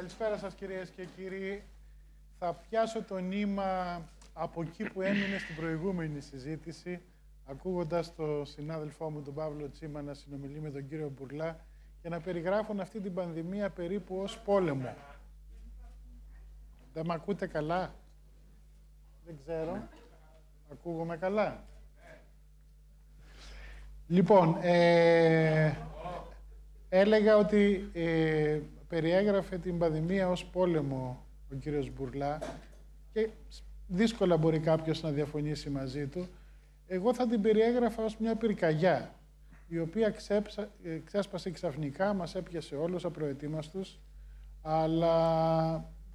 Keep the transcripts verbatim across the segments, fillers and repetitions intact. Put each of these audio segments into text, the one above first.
Καλησπέρα σας κυρίες και κύριοι. Θα πιάσω το νήμα από εκεί που έμεινε στην προηγούμενη συζήτηση, ακούγοντας τον συνάδελφό μου, τον Παύλο Τσίμα, να συνομιλεί με τον κύριο Μπουρλά και να περιγράφουν αυτή την πανδημία περίπου ως πόλεμο. Δεν μ' ακούτε καλά? Δεν ξέρω. Ακούγομαι καλά? Λοιπόν, ε, έλεγα ότι ε, περιέγραφε την πανδημία ως πόλεμο ο κύριος Μπουρλά και δύσκολα μπορεί κάποιος να διαφωνήσει μαζί του. Εγώ θα την περιέγραφα ως μια πυρκαγιά, η οποία ξέψα, ξέσπασε ξαφνικά, μας έπιασε όλους απροετοίμαστους, αλλά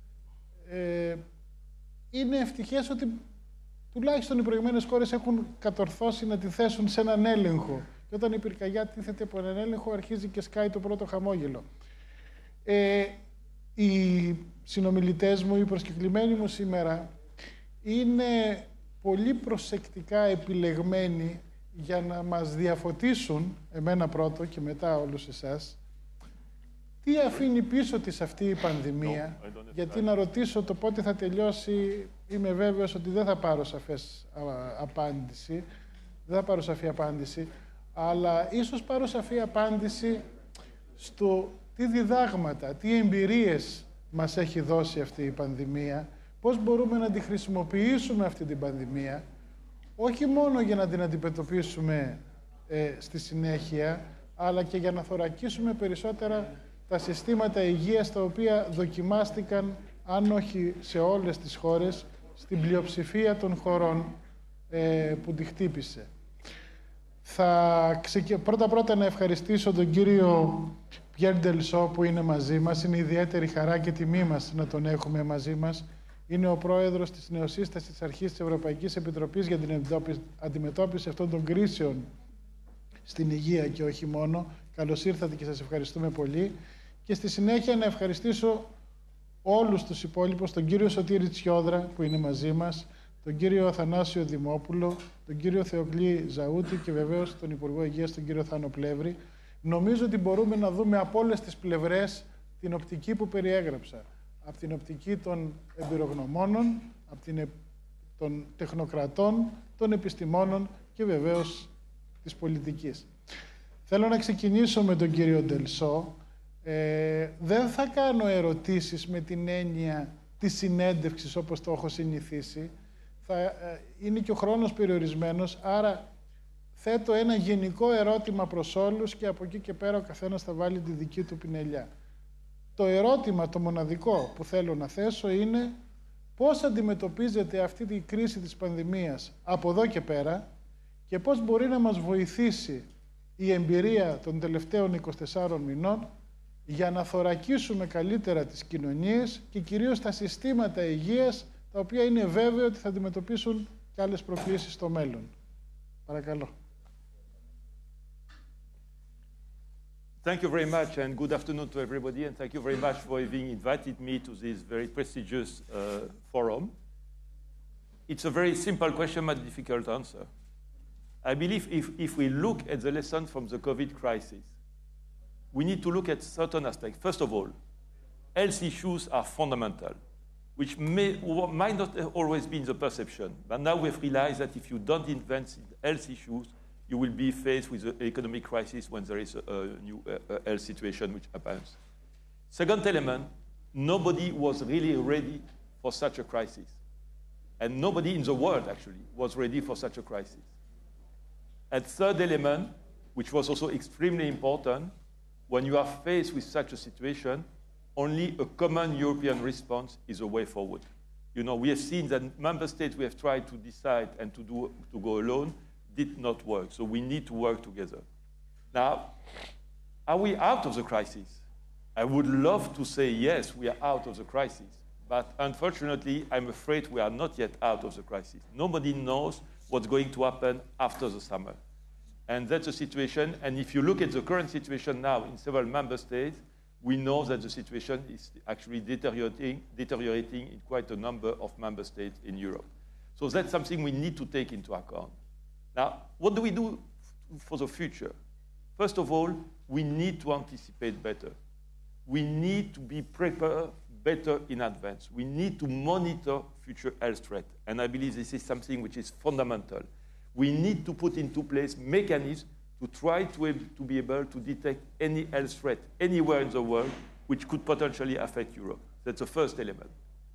ε, είναι ευτυχές ότι τουλάχιστον οι προηγμένες χώρες έχουν κατορθώσει να τη θέσουν σε έναν έλεγχο. Και όταν η πυρκαγιά τίθεται από έναν έλεγχο, αρχίζει και σκάει το πρώτο χαμόγελο. Ε, οι συνομιλητές μου, οι προσκεκλημένοι μου σήμερα, είναι πολύ προσεκτικά επιλεγμένοι για να μας διαφωτίσουν, εμένα πρώτο και μετά όλους εσάς, τι αφήνει πίσω της αυτή η πανδημία, no, γιατί να ρωτήσω το πότε θα τελειώσει, είμαι βέβαιος ότι δεν θα πάρω σαφές απάντηση, δεν θα πάρω σαφή απάντηση, αλλά ίσως πάρω σαφή απάντηση στο τι διδάγματα, τι εμπειρίες μας έχει δώσει αυτή η πανδημία, πώς μπορούμε να τη χρησιμοποιήσουμε αυτή την πανδημία, όχι μόνο για να την αντιμετωπίσουμε ε, στη συνέχεια, αλλά και για να θωρακίσουμε περισσότερα τα συστήματα υγείας τα οποία δοκιμάστηκαν, αν όχι σε όλες τις χώρες, στην πλειοψηφία των χωρών ε, που τη χτύπησε. Θα ξεκι... Πρώτα-πρώτα να ευχαριστήσω τον κύριο Pierre Delsaux που είναι μαζί μας. Είναι ιδιαίτερη χαρά και τιμή μας να τον έχουμε μαζί μας. Είναι ο πρόεδρος της νεοσύστασης της Αρχής της Ευρωπαϊκής Επιτροπής για την αντιμετώπιση αυτών των κρίσεων στην υγεία και όχι μόνο. Καλώς ήρθατε και σας ευχαριστούμε πολύ. Και στη συνέχεια να ευχαριστήσω όλους τους υπόλοιπους, τον κύριο Σωτήρη Τσιόδρα που είναι μαζί μας, τον κύριο Αθανάσιο Δημόπουλο, τον κύριο Θεοκλή Ζαούτη και βεβαίως τον Υπουργό Υγείας, τον κύριο Θάνο Πλεύρη. Νομίζω ότι μπορούμε να δούμε από όλες τις πλευρές την οπτική που περιέγραψα. Από την οπτική των εμπειρογνωμόνων, από την, των τεχνοκρατών, των επιστημόνων και βεβαίως της πολιτικής. Θέλω να ξεκινήσω με τον κύριο Delsaux. Ε, δεν θα κάνω ερωτήσεις με την έννοια της συνέντευξης όπως το έχω συνηθίσει. Θα, ε, είναι και ο χρόνος περιορισμένος, άρα θέτω ένα γενικό ερώτημα προς όλους και από εκεί και πέρα ο καθένας θα βάλει τη δική του πινελιά. Το ερώτημα, το μοναδικό που θέλω να θέσω είναι πώς αντιμετωπίζετε αυτή τη κρίση της πανδημίας από εδώ και πέρα και πώς μπορεί να μας βοηθήσει η εμπειρία των τελευταίων είκοσι τεσσάρων μηνών για να θωρακίσουμε καλύτερα τις κοινωνίες και κυρίως τα συστήματα υγείας, τα οποία είναι βέβαιο ότι θα αντιμετωπίσουν και άλλες προκλήσεις στο μέλλον. Παρακαλώ. Thank you very much and good afternoon to everybody, and thank you very much for having invited me to this very prestigious uh, forum. It's a very simple question but difficult answer. I believe if, if we look at the lesson from the COVID crisis, we need to look at certain aspects. First of all, health issues are fundamental, which may, might not always be in the perception, but now we've realized that if you don't invent health issues, you will be faced with an economic crisis when there is a, a new uh, health situation which happens. Second element, nobody was really ready for such a crisis. And nobody in the world, actually, was ready for such a crisis. And third element, which was also extremely important, when you are faced with such a situation, only a common European response is a way forward. You know, we have seen that member states we have tried to decide and to, do, to go alone did not work, so we need to work together. Now, are we out of the crisis? I would love to say yes, we are out of the crisis, but unfortunately, I'm afraid we are not yet out of the crisis. Nobody knows what's going to happen after the summer. And that's the situation, and if you look at the current situation now in several member states, we know that the situation is actually deteriorating, deteriorating in quite a number of member states in Europe. So that's something we need to take into account. Now, what do we do for the future? First of all, we need to anticipate better. we need to be prepared better in advance. We need to monitor future health threats. And I believe this is something which is fundamental. We need to put into place mechanisms to try to, to be able to detect any health threat anywhere in the world which could potentially affect Europe. That's the first element.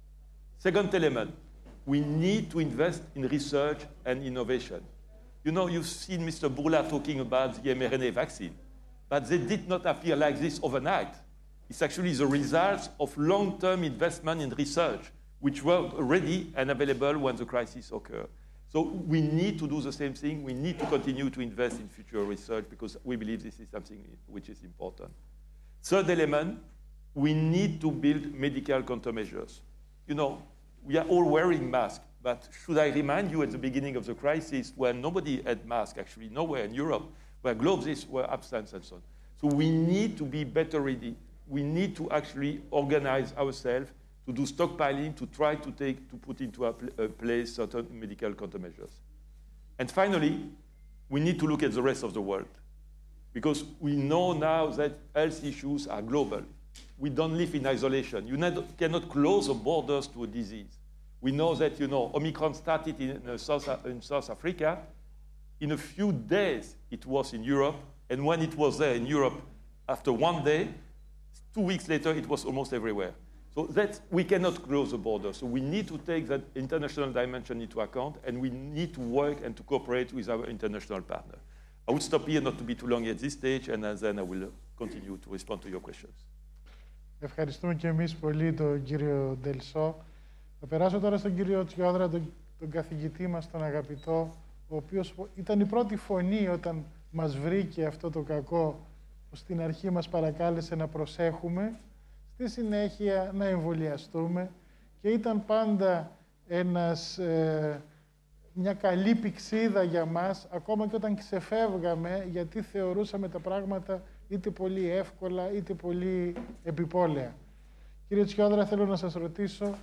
Second element, we need to invest in research and innovation. You know, you've seen Mister Bourla talking about the mRNA vaccine, but they did not appear like this overnight. It's actually the results of long-term investment in research, which were ready and available when the crisis occurred. So we need to do the same thing. We need to continue to invest in future research because we believe this is something which is important. Third element, we need to build medical countermeasures. You know, we are all wearing masks, but should I remind you at the beginning of the crisis when nobody had masks, actually nowhere in Europe, where gloves were absent and so on. So we need to be better ready. We need to actually organize ourselves to do stockpiling, to try to take, to put into a, pl a place certain medical countermeasures. And finally, we need to look at the rest of the world because we know now that health issues are global. We don't live in isolation. You not, cannot close the borders to a disease. We know that, you know, Omicron started in, uh, South, in South Africa. In a few days, it was in Europe. And when it was there in Europe, after one day, two weeks later, it was almost everywhere. So that we cannot close the border. So we need to take that international dimension into account, and we need to work and to cooperate with our international partner. I would stop here, not to be too long at this stage, and then I will continue to respond to your questions. Ευχαριστούμε και εμείς πολύ τον κύριο Delsaux. Θα περάσω τώρα στον κύριο Tsiodras, τον, τον καθηγητή μας, τον αγαπητό, ο οποίος ήταν η πρώτη φωνή όταν μας βρήκε αυτό το κακό, που στην αρχή μας παρακάλεσε να προσέχουμε, στη συνέχεια να εμβολιαστούμε και ήταν πάντα ένας, ε, μια καλή πηξίδα για μας, ακόμα και όταν ξεφεύγαμε, γιατί θεωρούσαμε τα πράγματα είτε πολύ εύκολα, είτε πολύ επιπόλαια. Κύριε Tsiodras, θέλω να σας ρωτήσω,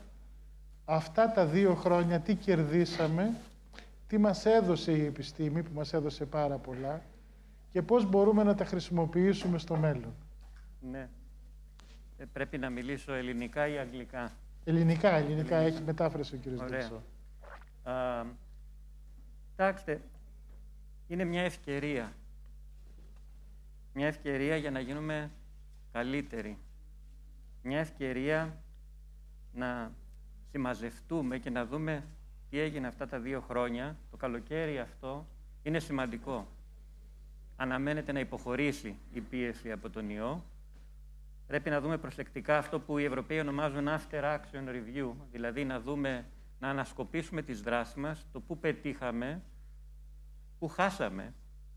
αυτά τα δύο χρόνια τι κερδίσαμε, τι μας έδωσε η επιστήμη, που μας έδωσε πάρα πολλά, και πώς μπορούμε να τα χρησιμοποιήσουμε στο μέλλον. Ναι. Ε, πρέπει να μιλήσω ελληνικά ή αγγλικά. Ελληνικά, ελληνικά, ελληνικά. Έχει μετάφραση ο κύριος Delsaux. Κοιτάξτε, είναι μια ευκαιρία. Μια ευκαιρία για να γίνουμε καλύτεροι. Μια ευκαιρία να συμμαζευτούμε και να δούμε τι έγινε αυτά τα δύο χρόνια. Το καλοκαίρι αυτό είναι σημαντικό. Αναμένεται να υποχωρήσει η πίεση από τον ιό. Πρέπει να δούμε προσεκτικά αυτό που οι Ευρωπαίοι ονομάζουν after action review, δηλαδή να δούμε, να ανασκοπήσουμε τις δράσεις μας, το πού πετύχαμε, πού χάσαμε,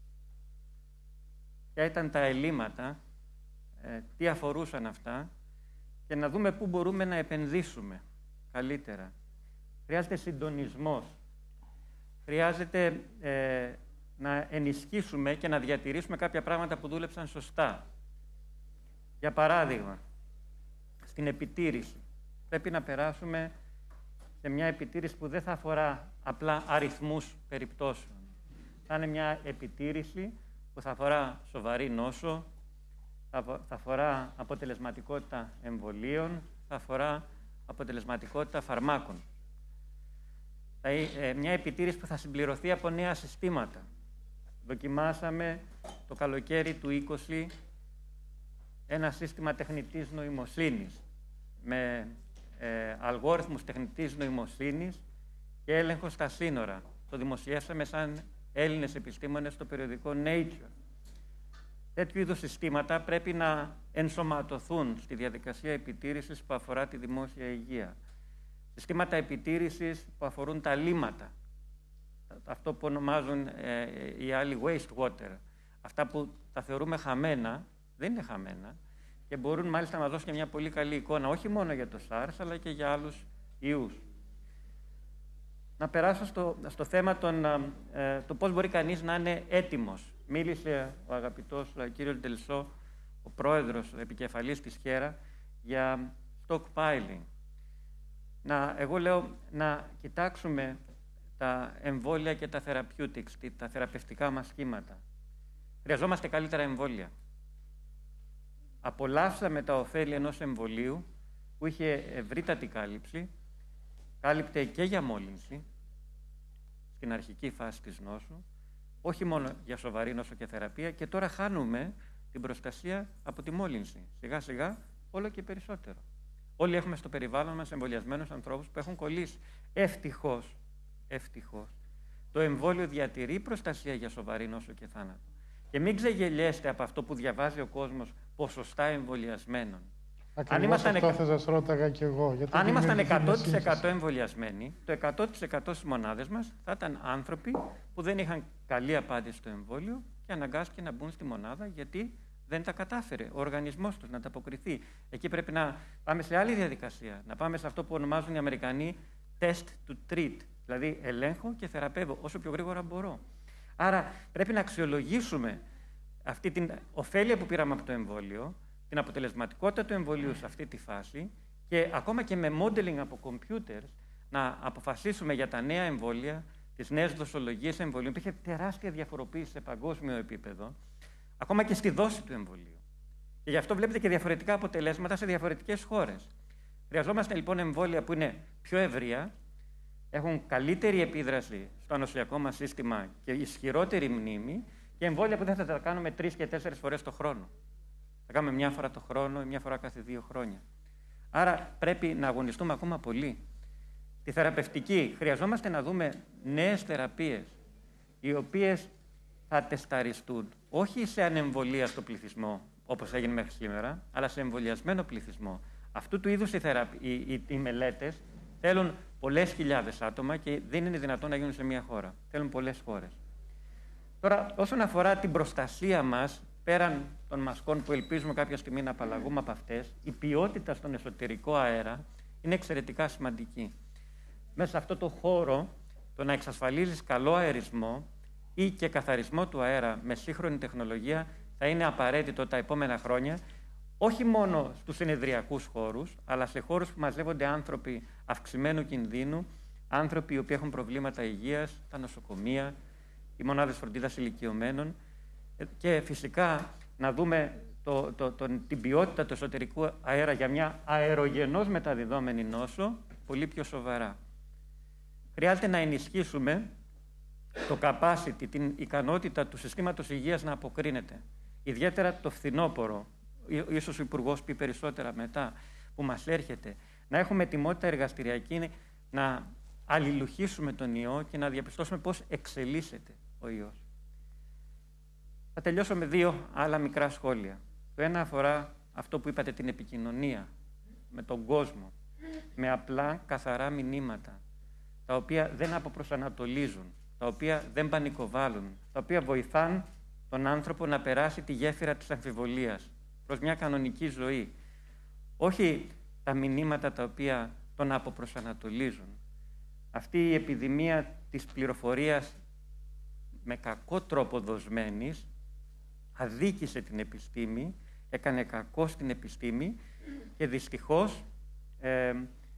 ποια ήταν τα ελλείμματα, ε, τι αφορούσαν αυτά και να δούμε πού μπορούμε να επενδύσουμε καλύτερα. Χρειάζεται συντονισμός. Χρειάζεται ε, να ενισχύσουμε και να διατηρήσουμε κάποια πράγματα που δούλεψαν σωστά. Για παράδειγμα, στην επιτήρηση. Πρέπει να περάσουμε σε μια επιτήρηση που δεν θα αφορά απλά αριθμούς περιπτώσεων. Θα είναι μια επιτήρηση που θα αφορά σοβαρή νόσο, θα αφορά αποτελεσματικότητα εμβολίων, θα αφορά αποτελεσματικότητα φαρμάκων. Θα, ε, μια επιτήρηση που θα συμπληρωθεί από νέα συστήματα. Δοκιμάσαμε το καλοκαίρι του είκοσι ένα σύστημα τεχνητής νοημοσύνης με ε, αλγόριθμους τεχνητής νοημοσύνης και έλεγχο στα σύνορα. Το δημοσιεύσαμε σαν Έλληνες επιστήμονες στο περιοδικό Nature. Τέτοιου είδους συστήματα πρέπει να ενσωματωθούν στη διαδικασία επιτήρησης που αφορά τη δημόσια υγεία. Συστήματα επιτήρησης που αφορούν τα λίμματα, αυτό που ονομάζουν ε, οι άλλοι wastewater. Αυτά που τα θεωρούμε χαμένα, δεν είναι χαμένα και μπορούν μάλιστα να μας δώσουν και μια πολύ καλή εικόνα, όχι μόνο για το SARS, αλλά και για άλλους ιούς. Να περάσω στο, στο θέμα των, ε, το πώς μπορεί κανείς να είναι έτοιμος. Μίλησε ο αγαπητός ο κύριος Delsaux, ο πρόεδρος, ο επικεφαλής της Χέρα, για stockpiling. Να, εγώ λέω να κοιτάξουμε τα εμβόλια και τα therapeutics, τα θεραπευτικά μας σχήματα. Χρειαζόμαστε καλύτερα εμβόλια. απολαύσαμε τα ωφέλη ενός εμβολίου που είχε ευρύτατη κάλυψη, κάλυπτε και για μόλυνση στην αρχική φάση της νόσου, όχι μόνο για σοβαρή νόσο και θεραπεία, και τώρα χάνουμε την προστασία από τη μόλυνση. Σιγά σιγά όλο και περισσότερο. Όλοι έχουμε στο περιβάλλον μας εμβολιασμένους ανθρώπους που έχουν κολλήσει. Ευτυχώς, ευτυχώς, το εμβόλιο διατηρεί προστασία για σοβαρή νόσο και θάνατο. Και μην ξεγελιέστε από αυτό που διαβάζει ο κόσμος ποσοστά εμβολιασμένων. Ακριβώς αυτό θα σας ρώταγα κι εγώ. Γιατί αν ήμασταν εκατό τοις εκατό εμβολιασμένοι, το εκατό τοις εκατό στις μονάδες μας θα ήταν άνθρωποι που δεν είχαν καλή απάντηση στο εμβόλιο και αναγκάστηκε να μπουν στη μονάδα γιατί δεν τα κατάφερε ο οργανισμός τους να ανταποκριθεί. Εκεί πρέπει να πάμε σε άλλη διαδικασία, να πάμε σε αυτό που ονομάζουν οι Αμερικανοί test to treat, δηλαδή ελέγχω και θεραπεύω όσο πιο γρήγορα μπορώ. Άρα πρέπει να αξιολογήσουμε αυτή την ωφέλεια που πήραμε από το εμβόλιο, την αποτελεσματικότητα του εμβολίου σε αυτή τη φάση και ακόμα και με modeling από computers να αποφασίσουμε για τα νέα εμβόλια, τις νέες δοσολογίες εμβολίων. Υπήρχε τεράστια διαφοροποίηση σε παγκόσμιο επίπεδο, ακόμα και στη δόση του εμβολίου. Και γι' αυτό βλέπετε και διαφορετικά αποτελέσματα σε διαφορετικές χώρες. Χρειαζόμαστε λοιπόν εμβόλια που είναι πιο ευρεία, έχουν καλύτερη επίδραση στο νοσιακό μας σύστημα και ισχυρότερη μνήμη, και εμβόλια που δεν θα τα κάνουμε τρεις και τέσσερις φορές το χρόνο. Θα κάνουμε μια φορά το χρόνο ή μια φορά κάθε δύο χρόνια. Άρα πρέπει να αγωνιστούμε ακόμα πολύ. Τη θεραπευτική χρειαζόμαστε να δούμε νέες θεραπείες, οι οποίες θα τεσταριστούν όχι σε ανεμβολίαστο πληθυσμό, όπως έγινε μέχρι σήμερα, αλλά σε εμβολιασμένο πληθυσμό. Αυτού του είδους οι, θεραπ... οι, οι, οι μελέτες θέλουν πολλές χιλιάδες άτομα και δεν είναι δυνατόν να γίνουν σε μία χώρα. Θέλουν πολλές χώρες. Τώρα, όσον αφορά την προστασία μας, πέραν των μασκών που ελπίζουμε κάποια στιγμή να απαλλαγούμε από αυτές, η ποιότητα στον εσωτερικό αέρα είναι εξαιρετικά σημαντική. Μέσα σε αυτό το χώρο, το να εξασφαλίζεις καλό αερισμό ή και καθαρισμό του αέρα με σύγχρονη τεχνολογία θα είναι απαραίτητο τα επόμενα χρόνια, όχι μόνο στους συνεδριακούς χώρους, αλλά σε χώρους που μαζεύονται άνθρωποι αυξημένου κινδύνου, άνθρωποι οι οποίοι έχουν προβλήματα υγείας, τα νοσοκομεία, οι μονάδες φροντίδας ηλικιωμένων, και φυσικά να δούμε το, το, το, την ποιότητα του εσωτερικού αέρα για μια αερογενώς μεταδιδόμενη νόσο πολύ πιο σοβαρά. Χρειάζεται να ενισχύσουμε το capacity, την ικανότητα του συστήματος υγείας να αποκρίνεται. Ιδιαίτερα το φθινόπωρο, ίσως ο Υπουργός πει περισσότερα μετά, που μας έρχεται, να έχουμε ετοιμότητα εργαστηριακή, να αλληλουχήσουμε τον ιό και να διαπιστώσουμε πώς εξελίσσεται ο ιός. Θα τελειώσω με δύο άλλα μικρά σχόλια. Το ένα αφορά αυτό που είπατε, την επικοινωνία με τον κόσμο, με απλά καθαρά μηνύματα, τα οποία δεν αποπροσανατολίζουν, τα οποία δεν πανικοβάλλουν, τα οποία βοηθάν τον άνθρωπο να περάσει τη γέφυρα της αμφιβολίας προς μια κανονική ζωή. Όχι τα μηνύματα τα οποία τον αποπροσανατολίζουν. Αυτή η επιδημία της πληροφορίας με κακό τρόπο δοσμένης αδίκησε την επιστήμη, έκανε κακό στην επιστήμη και δυστυχώς ε,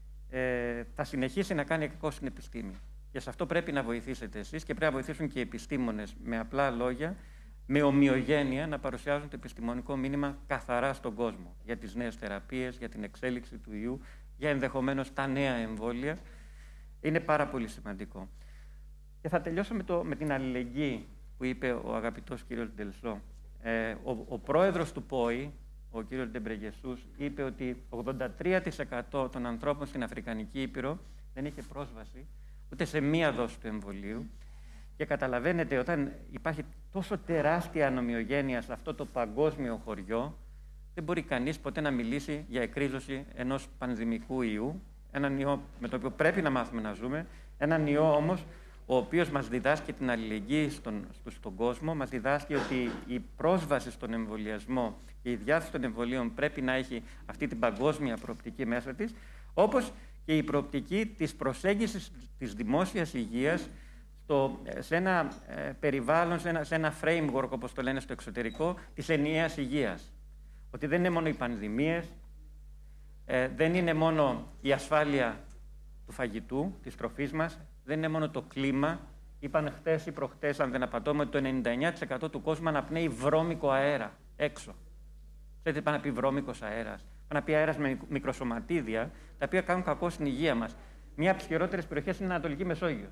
ε, θα συνεχίσει να κάνει κακό στην επιστήμη. Και σε αυτό πρέπει να βοηθήσετε εσείς και πρέπει να βοηθήσουν και οι επιστήμονες με απλά λόγια, με ομοιογένεια, να παρουσιάζουν το επιστημονικό μήνυμα καθαρά στον κόσμο για τις νέες θεραπείες, για την εξέλιξη του ιού, για ενδεχομένως τα νέα εμβόλια. Είναι πάρα πολύ σημαντικό. Και θα τελειώσω με, το, με την αλληλεγγύη που είπε ο αγαπητός κύριος Delsaux. Ε, ο, ο πρόεδρος του ΠΟΗ, ο κύριος Ντεμπρεγεσούς, είπε ότι ογδόντα τρία τοις εκατό των ανθρώπων στην Αφρικανική Ήπειρο δεν είχε πρόσβαση ούτε σε μία δόση του εμβολίου. Και καταλαβαίνετε, όταν υπάρχει τόσο τεράστια ανομοιογένεια σε αυτό το παγκόσμιο χωριό, δεν μπορεί κανείς ποτέ να μιλήσει για εκρίζωση ενός πανδημικού ιού, έναν ιό με τον οποίο πρέπει να μάθουμε να ζούμε, έναν ιό όμως ο οποίος μας διδάσκει την αλληλεγγύη στον, στον κόσμο, μας διδάσκει ότι η πρόσβαση στον εμβολιασμό και η διάθεση των εμβολίων πρέπει να έχει αυτή την παγκόσμια προοπτική μέσα της, όπως και η προοπτική της προσέγγισης της δημόσιας υγείας στο, σε ένα ε, περιβάλλον, σε ένα, σε ένα framework, όπως το λένε στο εξωτερικό, της ενιαίας υγείας. Ότι δεν είναι μόνο οι πανδημίες, ε, δεν είναι μόνο η ασφάλεια του φαγητού, της τροφής μας, δεν είναι μόνο το κλίμα. Είπαν χτες ή προχτές, αν δεν απατώμε, ότι το ενενήντα εννέα τοις εκατό του κόσμου αναπνέει βρώμικο αέρα έξω. Ξέρετε, πάει να πει βρώμικος αέρας, πάει να πει αέρας με μικροσωματίδια, τα οποία κάνουν κακό στην υγεία μας. Μία από τις χειρότερες περιοχές είναι η Ανατολική Μεσόγειος.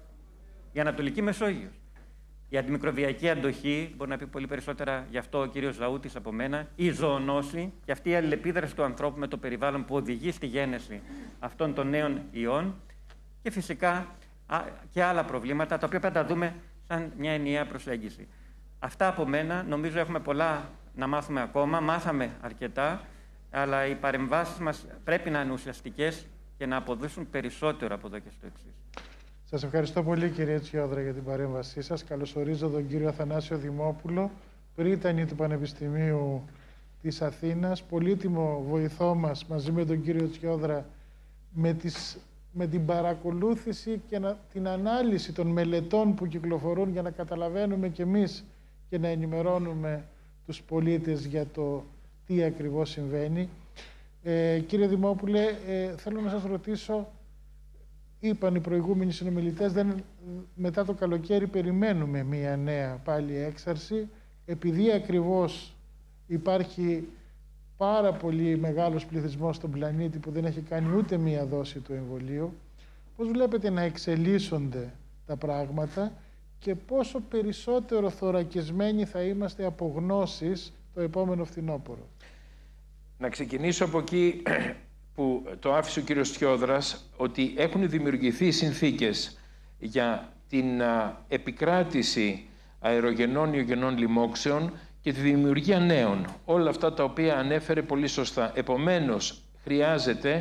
Η Ανατολική Μεσόγειος. Η αντιμικροβιακή αντοχή, μπορεί να πει πολύ περισσότερα γι' αυτό ο κύριος Zaoutis από μένα, η ζωονόση και αυτή η αλληλεπίδραση του ανθρώπου με το περιβάλλον που οδηγεί στη γέννηση αυτών των νέων ιών και φυσικά και άλλα προβλήματα, τα οποία πρέπει να τα δούμε σαν μια ενιαία προσέγγιση. Αυτά από μένα. Νομίζω έχουμε πολλά να μάθουμε ακόμα. Μάθαμε αρκετά, αλλά οι παρεμβάσεις μας πρέπει να είναι ουσιαστικές και να αποδώσουν περισσότερο από εδώ και στο εξής. Σας ευχαριστώ πολύ, κύριε Τσιόδρα, για την παρέμβασή σας. Καλωσορίζω τον κύριο Αθανάσιο Δημόπουλο, πρίτανη του Πανεπιστημίου της Αθήνας, πολύτιμο βοηθό μας μαζί με τον κύριο Τσιόδρα με, τις, με την παρακολούθηση και να, την ανάλυση των μελετών που κυκλοφορούν για να καταλαβαίνουμε κι εμείς και να ενημερώνουμε τους πολίτες για το τι ακριβώς συμβαίνει. Ε, κύριε Δημόπουλε, ε, θέλω να σας ρωτήσω, είπαν οι προηγούμενοι συνομιλητές, δεν, μετά το καλοκαίρι περιμένουμε μία νέα πάλι έξαρση, επειδή ακριβώς υπάρχει πάρα πολύ μεγάλος πληθυσμός στον πλανήτη που δεν έχει κάνει ούτε μία δόση του εμβολίου. Πώς βλέπετε να εξελίσσονται τα πράγματα και πόσο περισσότερο θωρακισμένοι θα είμαστε από γνώσεις το επόμενο φθινόπωρο? Να ξεκινήσω από εκεί που το άφησε ο κύριος Tsiodras, ότι έχουν δημιουργηθεί συνθήκες για την επικράτηση αερογενών ιογενών λοιμόξεων και τη δημιουργία νέων. Όλα αυτά τα οποία ανέφερε πολύ σωστά. Επομένως, χρειάζεται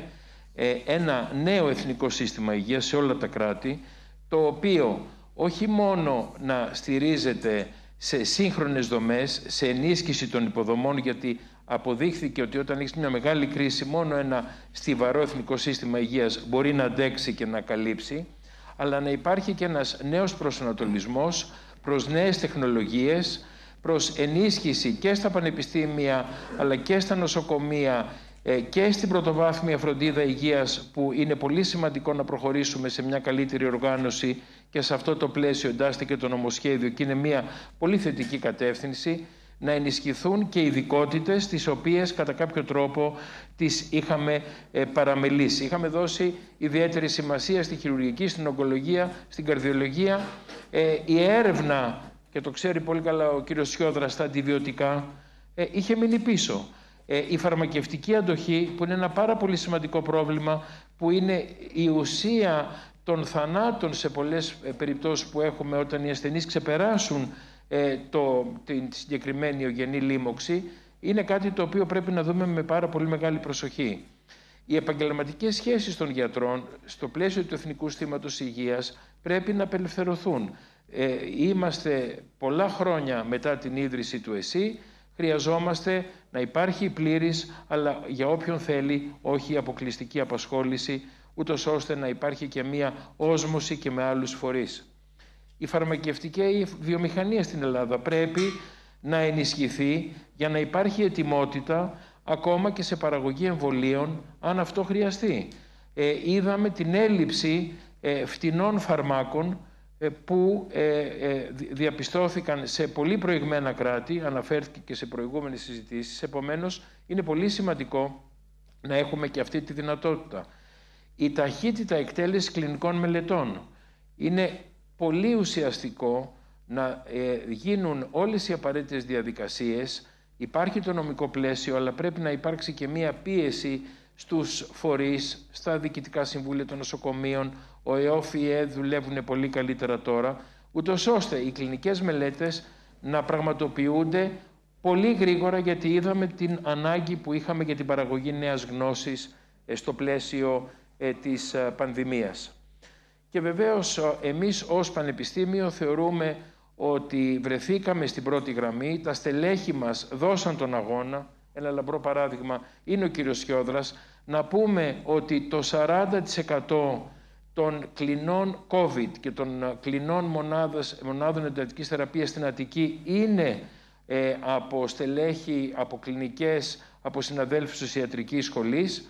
ένα νέο εθνικό σύστημα υγείας σε όλα τα κράτη, το οποίο όχι μόνο να στηρίζεται σε σύγχρονες δομές, σε ενίσχυση των υποδομών, γιατί αποδείχθηκε ότι όταν έχεις μια μεγάλη κρίση μόνο ένα στιβαρό εθνικό σύστημα υγείας μπορεί να αντέξει και να καλύψει, αλλά να υπάρχει και ένας νέος προσανατολισμός προς νέες τεχνολογίες, προς ενίσχυση και στα πανεπιστήμια αλλά και στα νοσοκομεία και στην πρωτοβάθμια φροντίδα υγείας, που είναι πολύ σημαντικό να προχωρήσουμε σε μια καλύτερη οργάνωση, και σε αυτό το πλαίσιο εντάσσεται και το νομοσχέδιο και είναι μια πολύ θετική κατεύθυνση, να ενισχυθούν και ειδικότητες τις οποίες κατά κάποιο τρόπο τις είχαμε ε, παραμελήσει. Είχαμε δώσει ιδιαίτερη σημασία στη χειρουργική, στην ογκολογία, στην καρδιολογία. Ε, η έρευνα, και το ξέρει πολύ καλά ο κύριος Tsiodras, στα αντιβιωτικά, ε, είχε μείνει πίσω. Ε, η φαρμακευτική αντοχή, που είναι ένα πάρα πολύ σημαντικό πρόβλημα, που είναι η ουσία των θανάτων σε πολλές ε, περιπτώσεις που έχουμε όταν οι ασθενείς ξεπεράσουν ε, το, την συγκεκριμένη ιογενή λίμωξη, είναι κάτι το οποίο πρέπει να δούμε με πάρα πολύ μεγάλη προσοχή. Οι επαγγελματικές σχέσεις των γιατρών στο πλαίσιο του Εθνικού Συστήματος Υγείας πρέπει να απελευθερωθούν. Ε, είμαστε πολλά χρόνια μετά την ίδρυση του ΕΣΥ, χρειαζόμαστε να υπάρχει πλήρης, αλλά για όποιον θέλει, όχι αποκλειστική απασχόληση, ούτως ώστε να υπάρχει και μία όσμωση και με άλλους φορείς. Η φαρμακευτική βιομηχανία στην Ελλάδα πρέπει να ενισχυθεί για να υπάρχει ετοιμότητα ακόμα και σε παραγωγή εμβολίων, αν αυτό χρειαστεί. Ε, είδαμε την έλλειψη ε, φτηνών φαρμάκων ε, που ε, ε, διαπιστώθηκαν σε πολύ προηγμένα κράτη, αναφέρθηκε και σε προηγούμενες συζητήσεις, επομένως είναι πολύ σημαντικό να έχουμε και αυτή τη δυνατότητα. Η ταχύτητα εκτέλεσης κλινικών μελετών. Είναι πολύ ουσιαστικό να ε, γίνουν όλες οι απαραίτητες διαδικασίες. Υπάρχει το νομικό πλαίσιο, αλλά πρέπει να υπάρξει και μία πίεση στους φορείς, στα διοικητικά συμβούλια των νοσοκομείων. Ο ΕΟΦ, η ΕΕ δουλεύουν πολύ καλύτερα τώρα, ούτως ώστε οι κλινικές μελέτες να πραγματοποιούνται πολύ γρήγορα, γιατί είδαμε την ανάγκη που είχαμε για την παραγωγή νέας γνώσης ε, στο πλαίσιο ε, της ε, πανδημίας. Και βεβαίως εμείς ως Πανεπιστήμιο θεωρούμε ότι βρεθήκαμε στην πρώτη γραμμή, τα στελέχη μας δώσαν τον αγώνα. Ένα λαμπρό παράδειγμα είναι ο κύριος Tsiodras. Να πούμε ότι το σαράντα τοις εκατό των κλινών COVID και των κλινών μονάδας, μονάδων εντατικής θεραπείας στην Αττική είναι ε, από στελέχη, από κλινικές, από συναδέλφους της ιατρικής σχολής.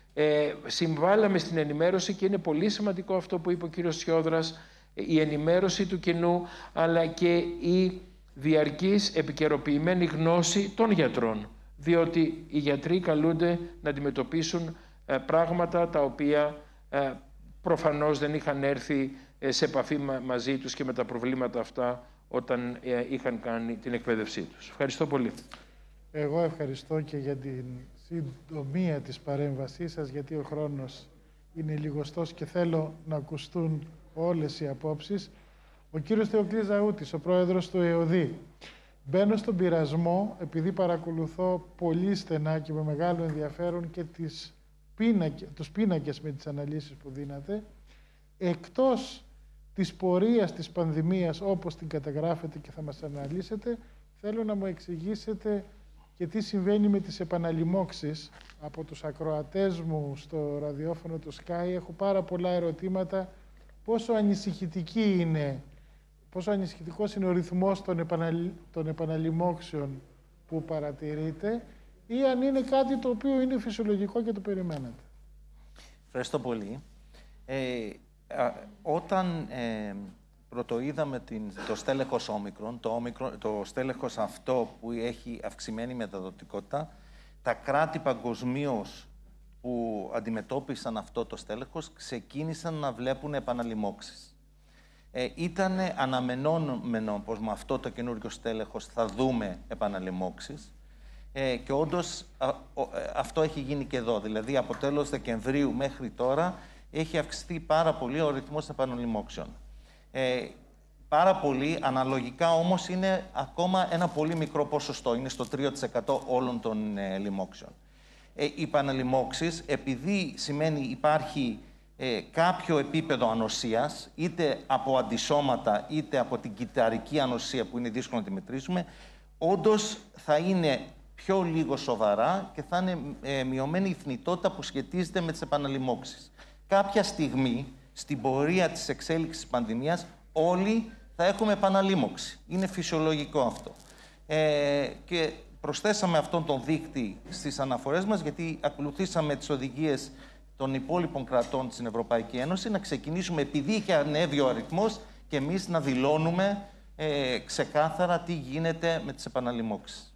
Ε, συμβάλαμε στην ενημέρωση και είναι πολύ σημαντικό αυτό που είπε ο κύριος Tsiodras, η ενημέρωση του κοινού, αλλά και η διαρκής επικαιροποιημένη γνώση των γιατρών. διότι οι γιατροί καλούνται να αντιμετωπίσουν ε, πράγματα τα οποία ε, προφανώς δεν είχαν έρθει ε, σε επαφή μα, μαζί τους και με τα προβλήματα αυτά όταν ε, είχαν κάνει την εκπαίδευσή τους. Ευχαριστώ πολύ. Εγώ ευχαριστώ και για την συντομία της παρέμβασής σας, γιατί ο χρόνος είναι λιγοστός και θέλω να ακουστούν όλες οι απόψεις. Ο κύριος Θεοκλής Ζαούτης, ο πρόεδρος του ΕΟΔΥ. Μπαίνω στον πειρασμό, επειδή παρακολουθώ πολύ στενά και με μεγάλο ενδιαφέρον και τις πίνακες, τους πίνακες με τις αναλύσεις που δίνατε, εκτός της πορείας της πανδημίας όπως την καταγράφετε και θα μας αναλύσετε, θέλω να μου εξηγήσετε και τι συμβαίνει με τις επαναλημώξεις. Από τους ακροατές μου στο ραδιόφωνο του Skai έχω πάρα πολλά ερωτήματα. Πόσο ανησυχητική είναι, πόσο ανησυχητικός είναι ο ρυθμός των, επαναλ... των επαναλημώξεων που παρατηρείτε ή αν είναι κάτι το οποίο είναι φυσιολογικό και το περιμένετε. Ευχαριστώ πολύ. Ε, α, όταν ε, πρωτοείδαμε την, το στέλεχος όμικρον, το, όμικρον, το στέλεχος αυτό που έχει αυξημένη μεταδοτικότητα, τα κράτη παγκοσμίως που αντιμετώπισαν αυτό το στέλεχος ξεκίνησαν να βλέπουν επαναλημώξεις. Ε, ήταν αναμενόμενο πως με αυτό το καινούριο στέλεχος θα δούμε επαναλημώξεις ε, και όντως α, α, αυτό έχει γίνει και εδώ. Δηλαδή από τέλος Δεκεμβρίου μέχρι τώρα έχει αυξηθεί πάρα πολύ ο ρυθμός επαναλημώξεων. Ε, πάρα πολύ, αναλογικά όμως είναι ακόμα ένα πολύ μικρό ποσοστό, είναι στο τρία τοις εκατό όλων των ε, λοιμώξεων. Ε, οι επαναλημώξεις, επειδή σημαίνει υπάρχει ε, κάποιο επίπεδο ανοσίας, είτε από αντισώματα, είτε από την κυταρική ανοσία που είναι δύσκολο να τη μετρήσουμε, όντως θα είναι πιο λίγο σοβαρά και θα είναι ε, μειωμένη η θνητότητα που σχετίζεται με τις επαναλημώξεις. Κάποια στιγμή, στην πορεία της εξέλιξης της πανδημίας, όλοι θα έχουμε επαναλήμωξη. Είναι φυσιολογικό αυτό. Ε, και προσθέσαμε αυτόν τον δείκτη στις αναφορές μας, γιατί ακολουθήσαμε τις οδηγίες των υπόλοιπων κρατών στην Ευρωπαϊκή Ένωση, να ξεκινήσουμε, επειδή είχε ανέβει ο αριθμός, και εμείς να δηλώνουμε ε, ξεκάθαρα τι γίνεται με τις επαναλημώξεις.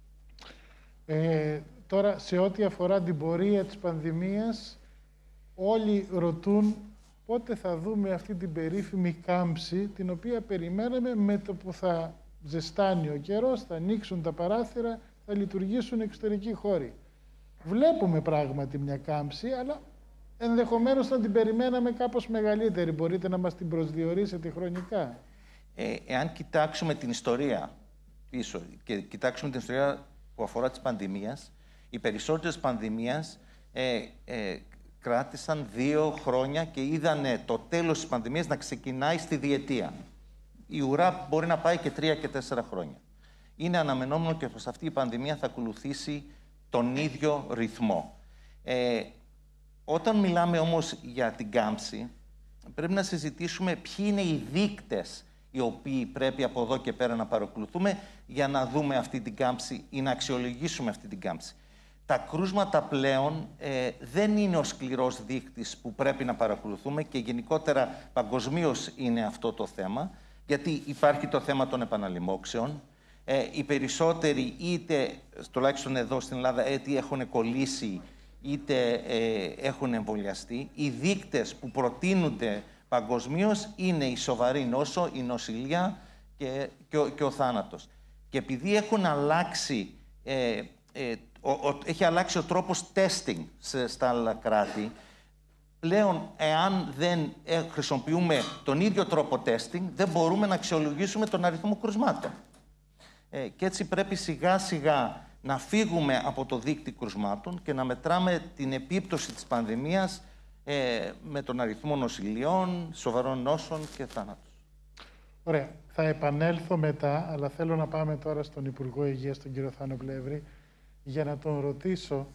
Ε, τώρα, σε ό,τι αφορά την πορεία της πανδημίας, όλοι ρωτούν πότε θα δούμε αυτή την περίφημη κάμψη, την οποία περιμέναμε με το που θα ζεστάνει ο καιρός, θα ανοίξουν τα παράθυρα, θα λειτουργήσουν εξωτερικοί χώροι. Βλέπουμε πράγματι μια κάμψη, αλλά ενδεχομένως να την περιμέναμε κάπως μεγαλύτερη. Μπορείτε να μας την προσδιορίσετε χρονικά? Ε, εάν κοιτάξουμε την ιστορία πίσω και κοιτάξουμε την ιστορία που αφορά της πανδημίας, οι περισσότερες πανδημίες ε, ε, κράτησαν δύο χρόνια και είδανε το τέλος της πανδημίας να ξεκινάει στη διετία. Η ουρά μπορεί να πάει και τρία και τέσσερα χρόνια. Είναι αναμενόμενο και πως αυτή η πανδημία θα ακολουθήσει τον ίδιο ρυθμό. Ε, όταν μιλάμε όμως για την κάμψη, πρέπει να συζητήσουμε ποιοι είναι οι δείκτες οι οποίοι πρέπει από εδώ και πέρα να παρακολουθούμε για να δούμε αυτή την κάμψη ή να αξιολογήσουμε αυτή την κάμψη. Τα κρούσματα πλέον ε, δεν είναι ο σκληρός δείκτης που πρέπει να παρακολουθούμε και γενικότερα παγκοσμίως είναι αυτό το θέμα, γιατί υπάρχει το θέμα των επαναλημώξεων. Ε, οι περισσότεροι, είτε τουλάχιστον εδώ στην Ελλάδα, είτε έχουν κολλήσει, είτε ε, έχουν εμβολιαστεί. Οι δείκτες που προτείνονται παγκοσμίως είναι η σοβαρή νόσο, η νοσηλεία και, και, ο, και ο θάνατος. Και επειδή έχουν αλλάξει, ε, ε, ο, ο, έχει αλλάξει ο τρόπος testing σε, στα άλλα κράτη, πλέον, εάν δεν ε, χρησιμοποιούμε τον ίδιο τρόπο testing, δεν μπορούμε να αξιολογήσουμε τον αριθμό κρουσμάτων. Ε, και έτσι πρέπει σιγά σιγά να φύγουμε από το δείκτη κρουσμάτων και να μετράμε την επίπτωση της πανδημίας ε, με τον αριθμό νοσηλειών, σοβαρών νόσων και θάνατος. Ωραία. Θα επανέλθω μετά, αλλά θέλω να πάμε τώρα στον Υπουργό Υγείας, τον κύριο Θάνο Πλεύρη, για να τον ρωτήσω.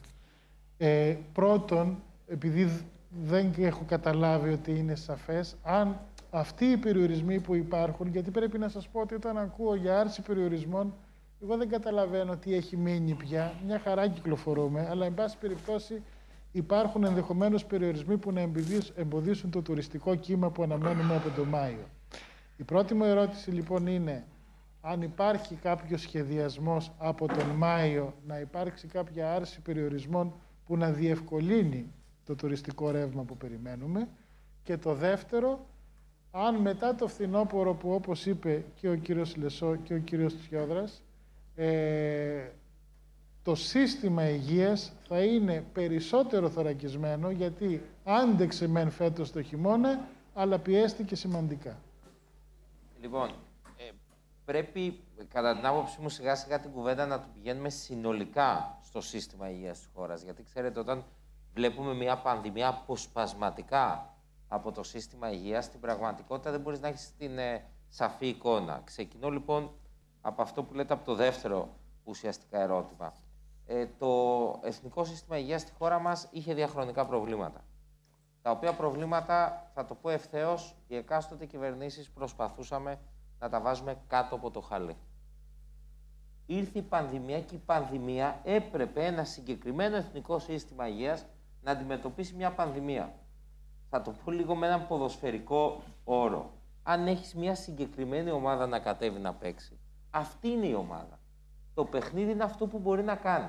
Ε, πρώτον, επειδή δεν έχω καταλάβει ότι είναι σαφές, αν αυτοί οι περιορισμοί που υπάρχουν, γιατί πρέπει να σας πω ότι όταν ακούω για άρση περιορισμών, εγώ δεν καταλαβαίνω τι έχει μείνει πια. Μια χαρά κυκλοφορούμε, αλλά εν πάση περιπτώσει υπάρχουν ενδεχομένως περιορισμοί που να εμποδίσουν το τουριστικό κύμα που αναμένουμε από τον Μάιο. Η πρώτη μου ερώτηση λοιπόν είναι, αν υπάρχει κάποιος σχεδιασμός από τον Μάιο να υπάρξει κάποια άρση περιορισμών που να διευκολύνει το τουριστικό ρεύμα που περιμένουμε. Και το δεύτερο, αν μετά το φθινόπωρο που όπως είπε και ο κύριος Λεσό και ο κύριος Tsiodras, ε, το σύστημα υγείας θα είναι περισσότερο θωρακισμένο, γιατί άντεξε μεν φέτος το χειμώνα, αλλά πιέστηκε σημαντικά. Λοιπόν, ε, πρέπει κατά την άποψή μου σιγά σιγά την κουβέντα να του πηγαίνουμε συνολικά στο σύστημα υγείας της χώρας. Γιατί ξέρετε, όταν βλέπουμε μια πανδημία αποσπασματικά από το σύστημα υγείας, στην πραγματικότητα δεν μπορείς να έχεις την ε, σαφή εικόνα. Ξεκινώ λοιπόν από αυτό που λέτε από το δεύτερο ουσιαστικά ερώτημα. Ε, το Εθνικό Σύστημα Υγείας στη χώρα μας είχε διαχρονικά προβλήματα. Τα οποία προβλήματα, θα το πω ευθέως, οι εκάστοτε κυβερνήσεις προσπαθούσαμε να τα βάζουμε κάτω από το χαλί. Ήρθε η πανδημία και η πανδημία έπρεπε ένα συγκεκριμένο Εθνικό Σύστημα Υγείας να αντιμετωπίσει μια πανδημία. Θα το πω λίγο με έναν ποδοσφαιρικό όρο. Αν έχεις μια συγκεκριμένη ομάδα να κατέβει να παίξει, αυτή είναι η ομάδα. Το παιχνίδι είναι αυτό που μπορεί να κάνει.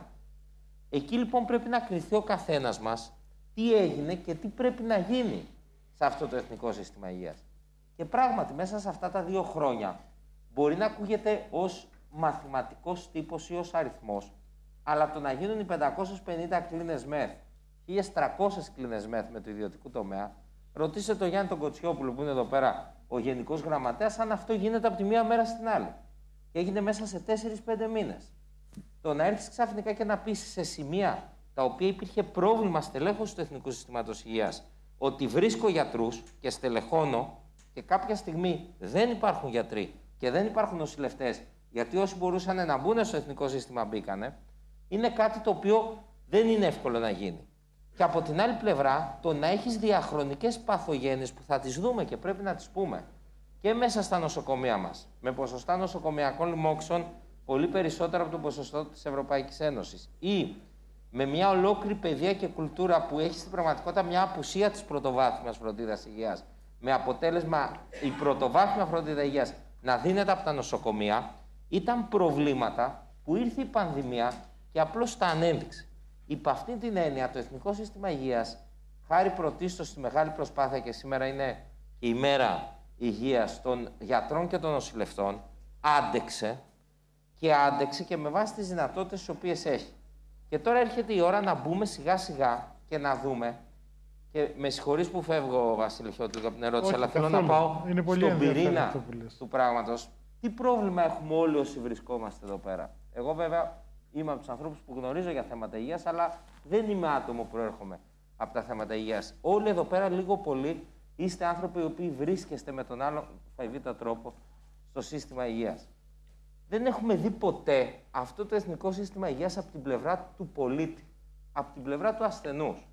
Εκεί λοιπόν πρέπει να κριθεί ο καθένας μας τι έγινε και τι πρέπει να γίνει σε αυτό το Εθνικό Σύστημα Υγείας. Και πράγματι, μέσα σε αυτά τα δύο χρόνια μπορεί να ακούγεται ως μαθηματικός τύπος ή ως αριθμός, αλλά το να γίνουν οι πεντακόσιες πενήντα κλίνες μεθ, χίλιες τριακόσιες κλίνες μεθ με το ιδιωτικό τομέα, ρωτήστε τον Γιάννη τον Κοτσιόπουλο που είναι εδώ πέρα, ο Γενικός Γραμματέας, αν αυτό γίνεται από τη μία μέρα στην άλλη. Και έγινε μέσα σε τέσσερις πέντε μήνες. Το να έρθεις ξαφνικά και να πεις σε σημεία τα οποία υπήρχε πρόβλημα στελέχωσης του Εθνικού Συστήματος Υγείας, ότι βρίσκω γιατρούς και στελεχώνω και κάποια στιγμή δεν υπάρχουν γιατροί και δεν υπάρχουν νοσηλευτές, γιατί όσοι μπορούσαν να μπουν στο Εθνικό Σύστημα μπήκανε, είναι κάτι το οποίο δεν είναι εύκολο να γίνει. Και από την άλλη πλευρά, το να έχεις διαχρονικές παθογένειες που θα τις δούμε και πρέπει να τις πούμε και μέσα στα νοσοκομεία μας, με ποσοστά νοσοκομειακών λοιμόξεων πολύ περισσότερο από το ποσοστό της Ευρωπαϊκής Ένωσης, ή με μια ολόκληρη παιδεία και κουλτούρα που έχει στην πραγματικότητα μια απουσία της πρωτοβάθμιας φροντίδας υγείας, με αποτέλεσμα η πρωτοβάθμια φροντίδα υγείας να δίνεται από τα νοσοκομεία, ήταν προβλήματα που ήρθε η πανδημία και απλώς τα ανέδειξε. Υπ' αυτή την έννοια, το Εθνικό Σύστημα Υγείας, χάρη πρωτίστως στη μεγάλη προσπάθεια, και σήμερα είναι η ημέρα υγείας των γιατρών και των νοσηλευτών, άντεξε και άντεξε και με βάση τις δυνατότητες τις οποίες έχει. Και τώρα έρχεται η ώρα να μπούμε σιγά σιγά και να δούμε. Και με συγχωρείς που φεύγω, Βασίλη, λίγο από την ερώτηση, όχι, αλλά θέλω καθόλου. να πάω στον πυρήνα του πράγματος. Τι πρόβλημα έχουμε όλοι όσοι βρισκόμαστε εδώ πέρα? Εγώ, βέβαια, είμαι από τους ανθρώπους που γνωρίζω για θέματα υγείας, αλλά δεν είμαι άτομο που προέρχομαι από τα θέματα υγείας. Όλοι εδώ πέρα, λίγο πολύ, είστε άνθρωποι οι οποίοι βρίσκεστε με τον άλλο φαϊβήτα τρόπο στο σύστημα υγείας. Δεν έχουμε δει ποτέ αυτό το Εθνικό Σύστημα Υγείας από την πλευρά του πολίτη, από την πλευρά του ασθενούς.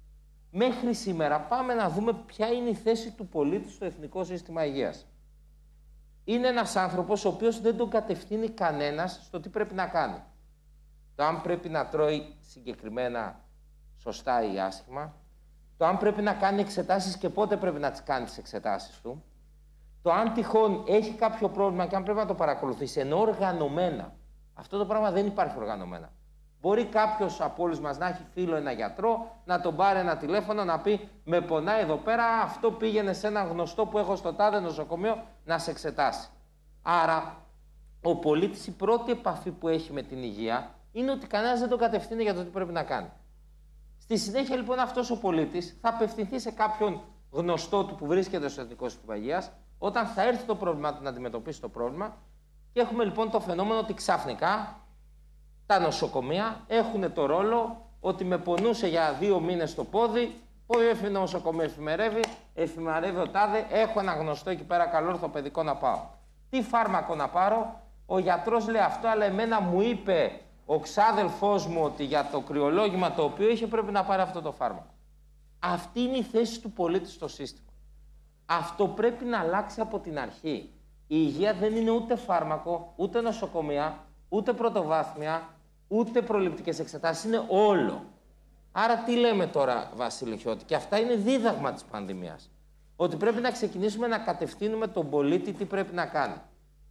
Μέχρι σήμερα πάμε να δούμε ποια είναι η θέση του πολίτη στο Εθνικό Σύστημα Υγείας. Είναι ένας άνθρωπος ο οποίος δεν τον κατευθύνει κανένας στο τι πρέπει να κάνει. Το αν πρέπει να τρώει συγκεκριμένα σωστά ή άσχημα, το αν πρέπει να κάνει εξετάσεις και πότε πρέπει να τις κάνει τις εξετάσεις του, το αν τυχόν έχει κάποιο πρόβλημα και αν πρέπει να το παρακολουθήσει, ενώ οργανωμένα. Αυτό το πράγμα δεν υπάρχει οργανωμένα. Μπορεί κάποιος από όλους μας να έχει φίλο ένα γιατρό, να τον πάρει ένα τηλέφωνο, να πει «Με πονάει εδώ πέρα, αυτό πήγαινε σε ένα γνωστό που έχω στο τάδε νοσοκομείο να σε εξετάσει». Άρα, ο πολίτης η πρώτη επαφή που έχει με την υγεία είναι ότι κανένας δεν τον κατευθύνει για το τι πρέπει να κάνει. Στη συνέχεια, λοιπόν, αυτός ο πολίτης θα απευθυνθεί σε κάποιον γνωστό του που βρίσκεται στο Εθνικό Σύστημα Υγείας, όταν θα έρθει το πρόβλημα του να αντιμετωπίσει το πρόβλημα. Και έχουμε λοιπόν το φαινόμενο ότι ξαφνικά τα νοσοκομεία έχουν το ρόλο ότι με πονούσε για δύο μήνες το πόδι, ο νοσοκομείο εφημερεύει, εφημερεύει ο τάδε, έχω ένα γνωστό εκεί πέρα καλό ορθοπαιδικό να πάω. Τι φάρμακο να πάρω? Ο γιατρός λέει αυτό, αλλά εμένα μου είπε ο ξάδελφός μου ότι για το κρυολόγημα το οποίο είχε πρέπει να πάρει αυτό το φάρμακο. Αυτή είναι η θέση του πολίτη στο σύστημα. Αυτό πρέπει να αλλάξει από την αρχή. Η υγεία δεν είναι ούτε φάρμακο, ούτε νοσοκομεία, ούτε πρωτοβάθμια, ούτε προληπτικές εξετάσεις. Είναι όλο. Άρα τι λέμε τώρα, Βασίλη Χιώτη? Και αυτά είναι δίδαγμα της πανδημίας. Ότι πρέπει να ξεκινήσουμε να κατευθύνουμε τον πολίτη τι πρέπει να κάνει.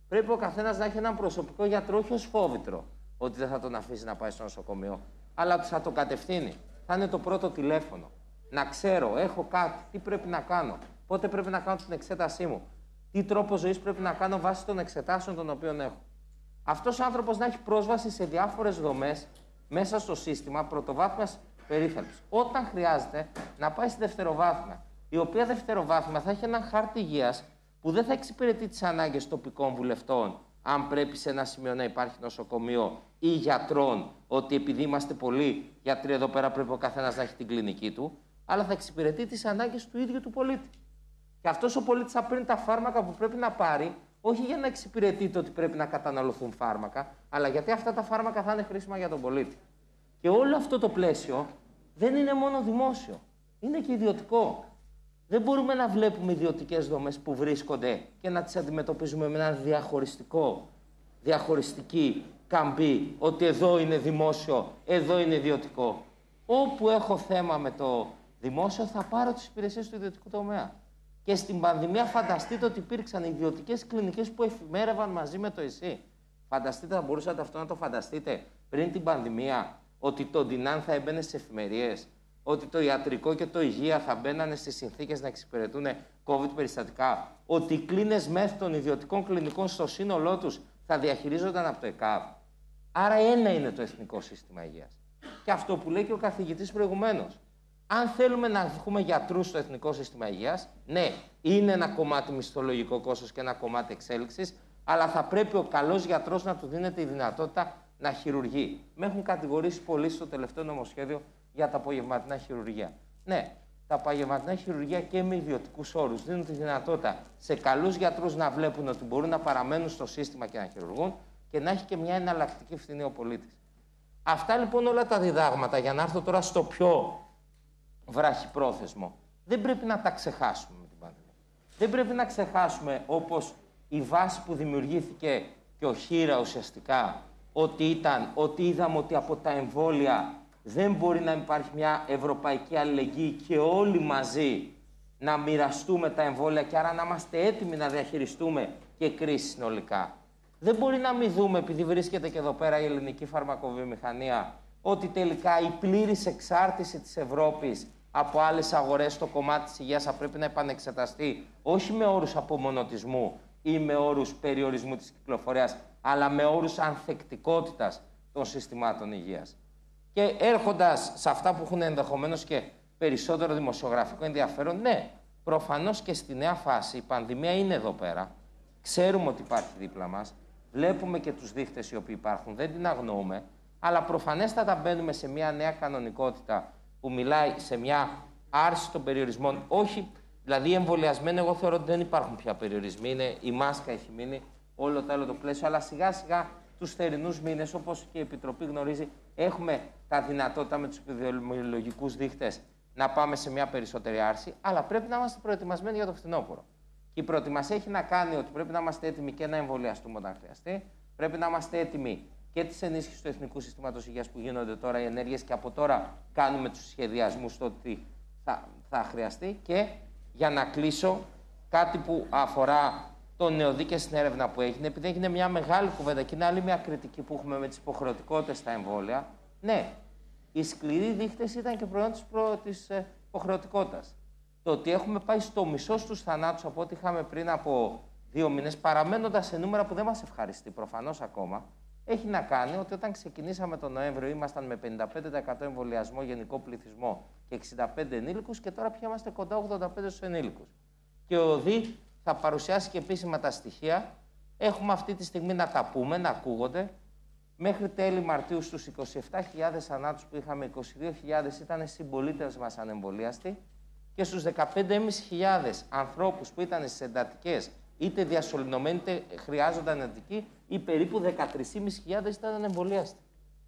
πρέπει ο καθένας να έχει έναν προσωπικό γιατρό, όχι ως φόβητρο, ότι δεν θα τον αφήσει να πάει στο νοσοκομείο, αλλά ότι θα το κατευθύνει. Θα είναι το πρώτο τηλέφωνο. Να ξέρω, έχω κάτι, τι πρέπει να κάνω, πότε πρέπει να κάνω την εξέτασή μου, τι τρόπο ζωής πρέπει να κάνω βάσει των εξετάσεων των οποίων έχω. Αυτός ο άνθρωπος να έχει πρόσβαση σε διάφορες δομές μέσα στο σύστημα πρωτοβάθμιας περίθαλψης. Όταν χρειάζεται να πάει στη δευτεροβάθμια, η οποία δευτεροβάθμια θα έχει έναν χάρτη υγείας που δεν θα εξυπηρετεί τις ανάγκες τοπικών βουλευτών, αν πρέπει σε ένα σημείο να υπάρχει νοσοκομείο, ή γιατρών, ότι επειδή είμαστε πολλοί γιατροί εδώ πέρα πρέπει ο καθένας να έχει την κλινική του, αλλά θα εξυπηρετεί τις ανάγκες του ίδιου του πολίτη. Και αυτός ο πολίτης θα παίρνει τα φάρμακα που πρέπει να πάρει, όχι για να εξυπηρετεί το ότι πρέπει να καταναλωθούν φάρμακα, αλλά γιατί αυτά τα φάρμακα θα είναι χρήσιμα για τον πολίτη. Και όλο αυτό το πλαίσιο δεν είναι μόνο δημόσιο, είναι και ιδιωτικό. Δεν μπορούμε να βλέπουμε ιδιωτικές δομές που βρίσκονται και να τις αντιμετωπίζουμε με έναν διαχωριστικό, διαχωριστική καμπή, ότι εδώ είναι δημόσιο, εδώ είναι ιδιωτικό. Όπου έχω θέμα με το δημόσιο θα πάρω τις υπηρεσίες του ιδιωτικού τομέα. Και στην πανδημία φανταστείτε ότι υπήρξαν ιδιωτικές κλινικές που εφημέρευαν μαζί με το ΕΣΥ. Φανταστείτε, θα μπορούσατε αυτό να το φανταστείτε πριν την πανδημία, ότι το ντινάν θα έμπαινε στις εφημερίες, ότι το ιατρικό και το υγεία θα μπαίνανε στις συνθήκες να εξυπηρετούν COVID περιστατικά, ότι οι κλίνες μεθ των ιδιωτικών κλινικών στο σύνολό τους θα διαχειρίζονταν από το ΕΚΑΒ. Άρα ένα είναι το Εθνικό Σύστημα Υγείας. Και αυτό που λέει και ο καθηγητής προηγουμένως. Αν θέλουμε να έχουμε γιατρούς στο Εθνικό Σύστημα Υγείας, ναι, είναι ένα κομμάτι μισθολογικό κόστος και ένα κομμάτι εξέλιξης, αλλά θα πρέπει ο καλός γιατρός να του δίνεται η δυνατότητα να χειρουργεί. Με έχουν κατηγορήσει πολλοί στο τελευταίο νομοσχέδιο για τα απογευματινά χειρουργία. Ναι, τα απογευματινά χειρουργία και με ιδιωτικούς όρους δίνουν τη δυνατότητα σε καλούς γιατρούς να βλέπουν ότι μπορούν να παραμένουν στο σύστημα και να χειρουργούν και να έχει και μια εναλλακτική φθηνή ο πολίτης. Αυτά λοιπόν όλα τα διδάγματα, για να έρθω τώρα στο πιο βραχυπρόθεσμο, δεν πρέπει να τα ξεχάσουμε με την πανδημία. Δεν πρέπει να ξεχάσουμε, όπως η βάση που δημιουργήθηκε και ο Χήρα ουσιαστικά, ότι ήταν, ότι είδαμε ότι από τα εμβόλια δεν μπορεί να υπάρχει μια ευρωπαϊκή αλληλεγγύη και όλοι μαζί να μοιραστούμε τα εμβόλια και άρα να είμαστε έτοιμοι να διαχειριστούμε και κρίση συνολικά. Δεν μπορεί να μην δούμε, επειδή βρίσκεται και εδώ πέρα η ελληνική φαρμακοβιομηχανία, ότι τελικά η πλήρης εξάρτηση της Ευρώπης από άλλες αγορές στο κομμάτι της υγείας θα πρέπει να επανεξεταστεί, όχι με όρους απομονωτισμού ή με όρους περιορισμού της κυκλοφορίας, αλλά με όρους ανθεκτικότητας των συστημάτων υγείας. Και έρχοντας σε αυτά που έχουν ενδεχομένως και περισσότερο δημοσιογραφικό ενδιαφέρον, ναι, προφανώς και στη νέα φάση η πανδημία είναι εδώ πέρα. Ξέρουμε ότι υπάρχει δίπλα μας, βλέπουμε και τους δείχτες οι οποίοι υπάρχουν, δεν την αγνοούμε, αλλά προφανέστατα μπαίνουμε σε μια νέα κανονικότητα που μιλάει σε μια άρση των περιορισμών. Όχι, δηλαδή οι εμβολιασμένοι, εγώ θεωρώ ότι δεν υπάρχουν πια περιορισμοί, είναι, η μάσκα έχει μείνει, όλο το άλλο το πλαίσιο, αλλά σιγά σιγά τους θερινούς μήνες, όπως και η Επιτροπή γνωρίζει, έχουμε τα δυνατότητα με τους επιδημιολογικούς δείχτες να πάμε σε μια περισσότερη άρση, αλλά πρέπει να είμαστε προετοιμασμένοι για το φθινόπωρο. Και η προετοιμασία έχει να κάνει ότι πρέπει να είμαστε έτοιμοι και να εμβολιαστούμε όταν χρειαστεί, πρέπει να είμαστε έτοιμοι και τις ενίσχυσεις του Εθνικού Συστήματος Υγείας που γίνονται τώρα, οι ενέργειες, και από τώρα κάνουμε τους σχεδιασμούς στο ότι θα, θα χρειαστεί. Και για να κλείσω, κάτι που αφορά το νεοδί και στην έρευνα που έγινε, επειδή έγινε μια μεγάλη κουβέντα και είναι άλλη μια κριτική που έχουμε με τις υποχρεωτικότητες στα εμβόλια. Ναι, οι σκληροί δείχτες ήταν και προϊόν της, προ... της υποχρεωτικότητας. Το ότι έχουμε πάει στο μισό στους θανάτους από ό,τι είχαμε πριν από δύο μήνες, παραμένοντας σε νούμερα που δεν μας ευχαριστεί προφανώς ακόμα, έχει να κάνει ότι όταν ξεκινήσαμε τον Νοέμβριο ήμασταν με πενήντα πέντε τοις εκατό εμβολιασμό γενικό πληθυσμό και εξήντα πέντε ενήλικους και τώρα πια είμαστε κοντά ογδόντα πέντε στους ενήλικους. Και ο ΟΔΗ θα παρουσιάσει και επίσημα τα στοιχεία. Έχουμε αυτή τη στιγμή να τα πούμε, να ακούγονται. Μέχρι τέλη Μαρτίου στους είκοσι επτά χιλιάδες θανάτους που είχαμε, είκοσι δύο χιλιάδες ήταν συμπολίτες μας ανεμβολίαστοι και στους δεκαπέντε χιλιάδες πεντακόσιους ανθρώπους που ήταν στις εντατικές, είτε διασωληνωμένοι είτε χρειάζονταν εντατική, ή περίπου δεκατρείς χιλιάδες πεντακόσιους ήταν ανεμβολίαστοι.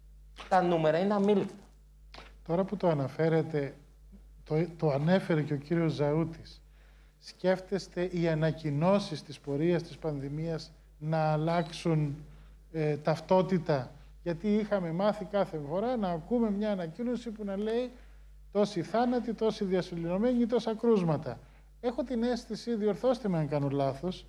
Τα νούμερα είναι αμήλικτα. Τώρα που το αναφέρετε, το, το ανέφερε και ο κύριος Ζαούτης, σκέφτεστε οι ανακοινώσεις της πορείας της πανδημίας να αλλάξουν ε, ταυτότητα? Γιατί είχαμε μάθει κάθε φορά να ακούμε μια ανακοίνωση που να λέει τόσοι θάνατοι, τόσοι διασωληνωμένοι, τόσα κρούσματα. Έχω την αίσθηση, διορθώστε με αν κάνω λάθος,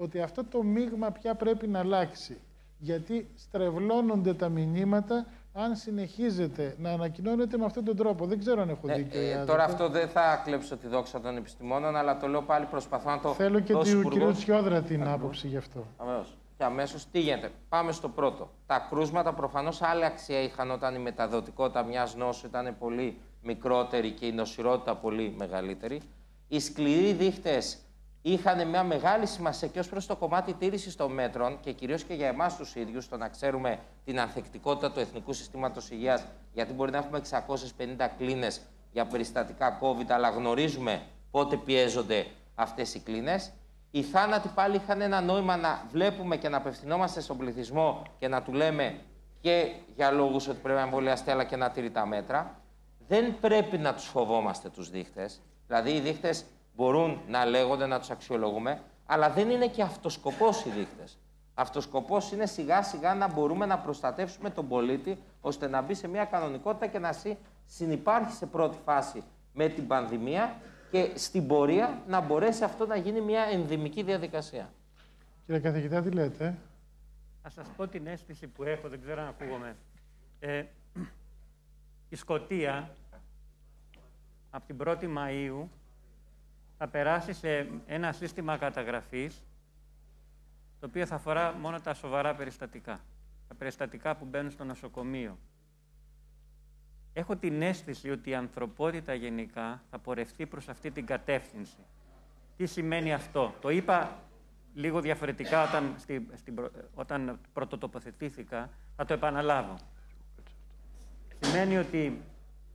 ότι αυτό το μείγμα πια πρέπει να αλλάξει. Γιατί στρεβλώνονται τα μηνύματα αν συνεχίζετε να ανακοινώνετε με αυτόν τον τρόπο. Δεν ξέρω αν έχω ναι, δίκιο. Ε, τώρα αυτό δεν θα κλέψω τη δόξα των επιστημόνων, αλλά το λέω πάλι, προσπαθώ να το... Θέλω και του κ. Τσιόδρα την Ακριβώς. άποψη γι' αυτό. Αμέσως. Και αμέσως τι γίνεται. Πάμε στο πρώτο. Τα κρούσματα προφανώς άλλη αξία είχαν όταν η μεταδοτικότητα μιας νόσου ήταν πολύ μικρότερη και η νοσηρότητα πολύ μεγαλύτερη. Οι σκληροί δείχτες είχαν μια μεγάλη σημασία και ως προς το κομμάτι τήρησης των μέτρων και κυρίως και για εμάς τους ίδιους, το να ξέρουμε την ανθεκτικότητα του Εθνικού Συστήματος Υγείας, γιατί μπορεί να έχουμε εξακόσιες πενήντα κλίνες για περιστατικά COVID, αλλά γνωρίζουμε πότε πιέζονται αυτές οι κλίνες. Οι θάνατοι πάλι είχαν ένα νόημα να βλέπουμε και να απευθυνόμαστε στον πληθυσμό και να του λέμε και για λόγους ότι πρέπει να εμβολιαστεί, αλλά και να τηρεί τα μέτρα. Δεν πρέπει να τους φοβόμαστε τους δείχτες. Δηλαδή, οι δείχτες μπορούν να λέγονται, να τους αξιολογούμε, αλλά δεν είναι και αυτός σκοπός οι δείχτες. Αυτός σκοπός είναι σιγά-σιγά να μπορούμε να προστατεύσουμε τον πολίτη, ώστε να μπει σε μια κανονικότητα και να συνυπάρχει σε πρώτη φάση με την πανδημία και στην πορεία να μπορέσει αυτό να γίνει μια ενδημική διαδικασία. Κύριε καθηγητά, τι λέτε? Θα σας πω την αίσθηση που έχω, δεν ξέρω αν ακούγομαι. Ε, η Σκωτία από την πρώτη Μαΐου θα περάσει σε ένα σύστημα καταγραφής, το οποίο θα αφορά μόνο τα σοβαρά περιστατικά. Τα περιστατικά που μπαίνουν στο νοσοκομείο. Έχω την αίσθηση ότι η ανθρωπότητα γενικά θα πορευτεί προς αυτή την κατεύθυνση. Τι σημαίνει αυτό? Το είπα λίγο διαφορετικά όταν, στη, στη, όταν πρωτοτοποθετήθηκα, θα το επαναλάβω. Σημαίνει ότι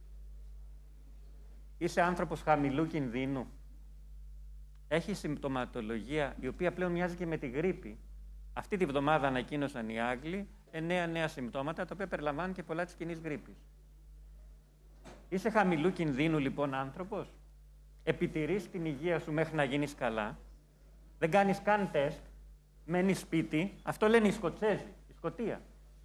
είσαι άνθρωπος χαμηλού κινδύνου. Έχει συμπτωματολογία, η οποία πλέον μοιάζει και με τη γρίπη. Αυτή τη βδομάδα ανακοίνωσαν οι Άγγλοι εννέα νέα συμπτώματα, τα οποία περιλαμβάνουν και πολλά της κοινής γρίπης. Είσαι χαμηλού κινδύνου, λοιπόν, άνθρωπος. Επιτηρείς την υγεία σου μέχρι να γίνεις καλά. Δεν κάνεις καν τεστ. Μένεις σπίτι. Αυτό λένε οι Σκοτσέζοι, η Σκωτία.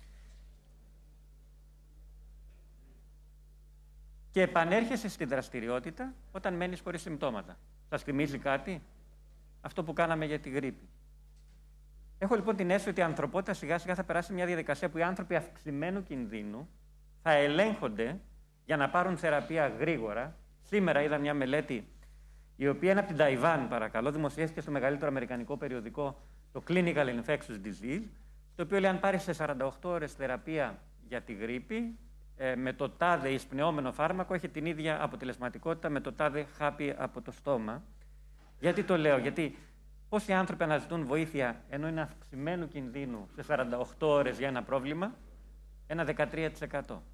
Και επανέρχεσαι στη δραστηριότητα όταν μένεις χωρίς συμπτώματα. Σας θυμίζει κάτι? Αυτό που κάναμε για τη γρίπη. Έχω λοιπόν την αίσθηση ότι η ανθρωπότητα σιγά σιγά θα περάσει μια διαδικασία που οι άνθρωποι αυξημένου κινδύνου θα ελέγχονται για να πάρουν θεραπεία γρήγορα. Σήμερα είδα μια μελέτη, η οποία είναι από την Ταϊβάν, παρακαλώ, δημοσιεύτηκε στο μεγαλύτερο αμερικανικό περιοδικό, το Clinical Infectious Disease, το οποίο λέει αν πάρεις σε σαράντα οκτώ ώρες θεραπεία για τη γρίπη, ε, με το τάδε εισπνεώμενο φάρμακο, έχει την ίδια αποτελεσματικότητα με το τάδε χάπι από το στόμα. Γιατί το λέω? Γιατί πόσοι άνθρωποι αναζητούν βοήθεια ενώ είναι αυξημένου κινδύνου σε σαράντα οκτώ ώρες για ένα πρόβλημα? Ένα δεκατρία τοις εκατό.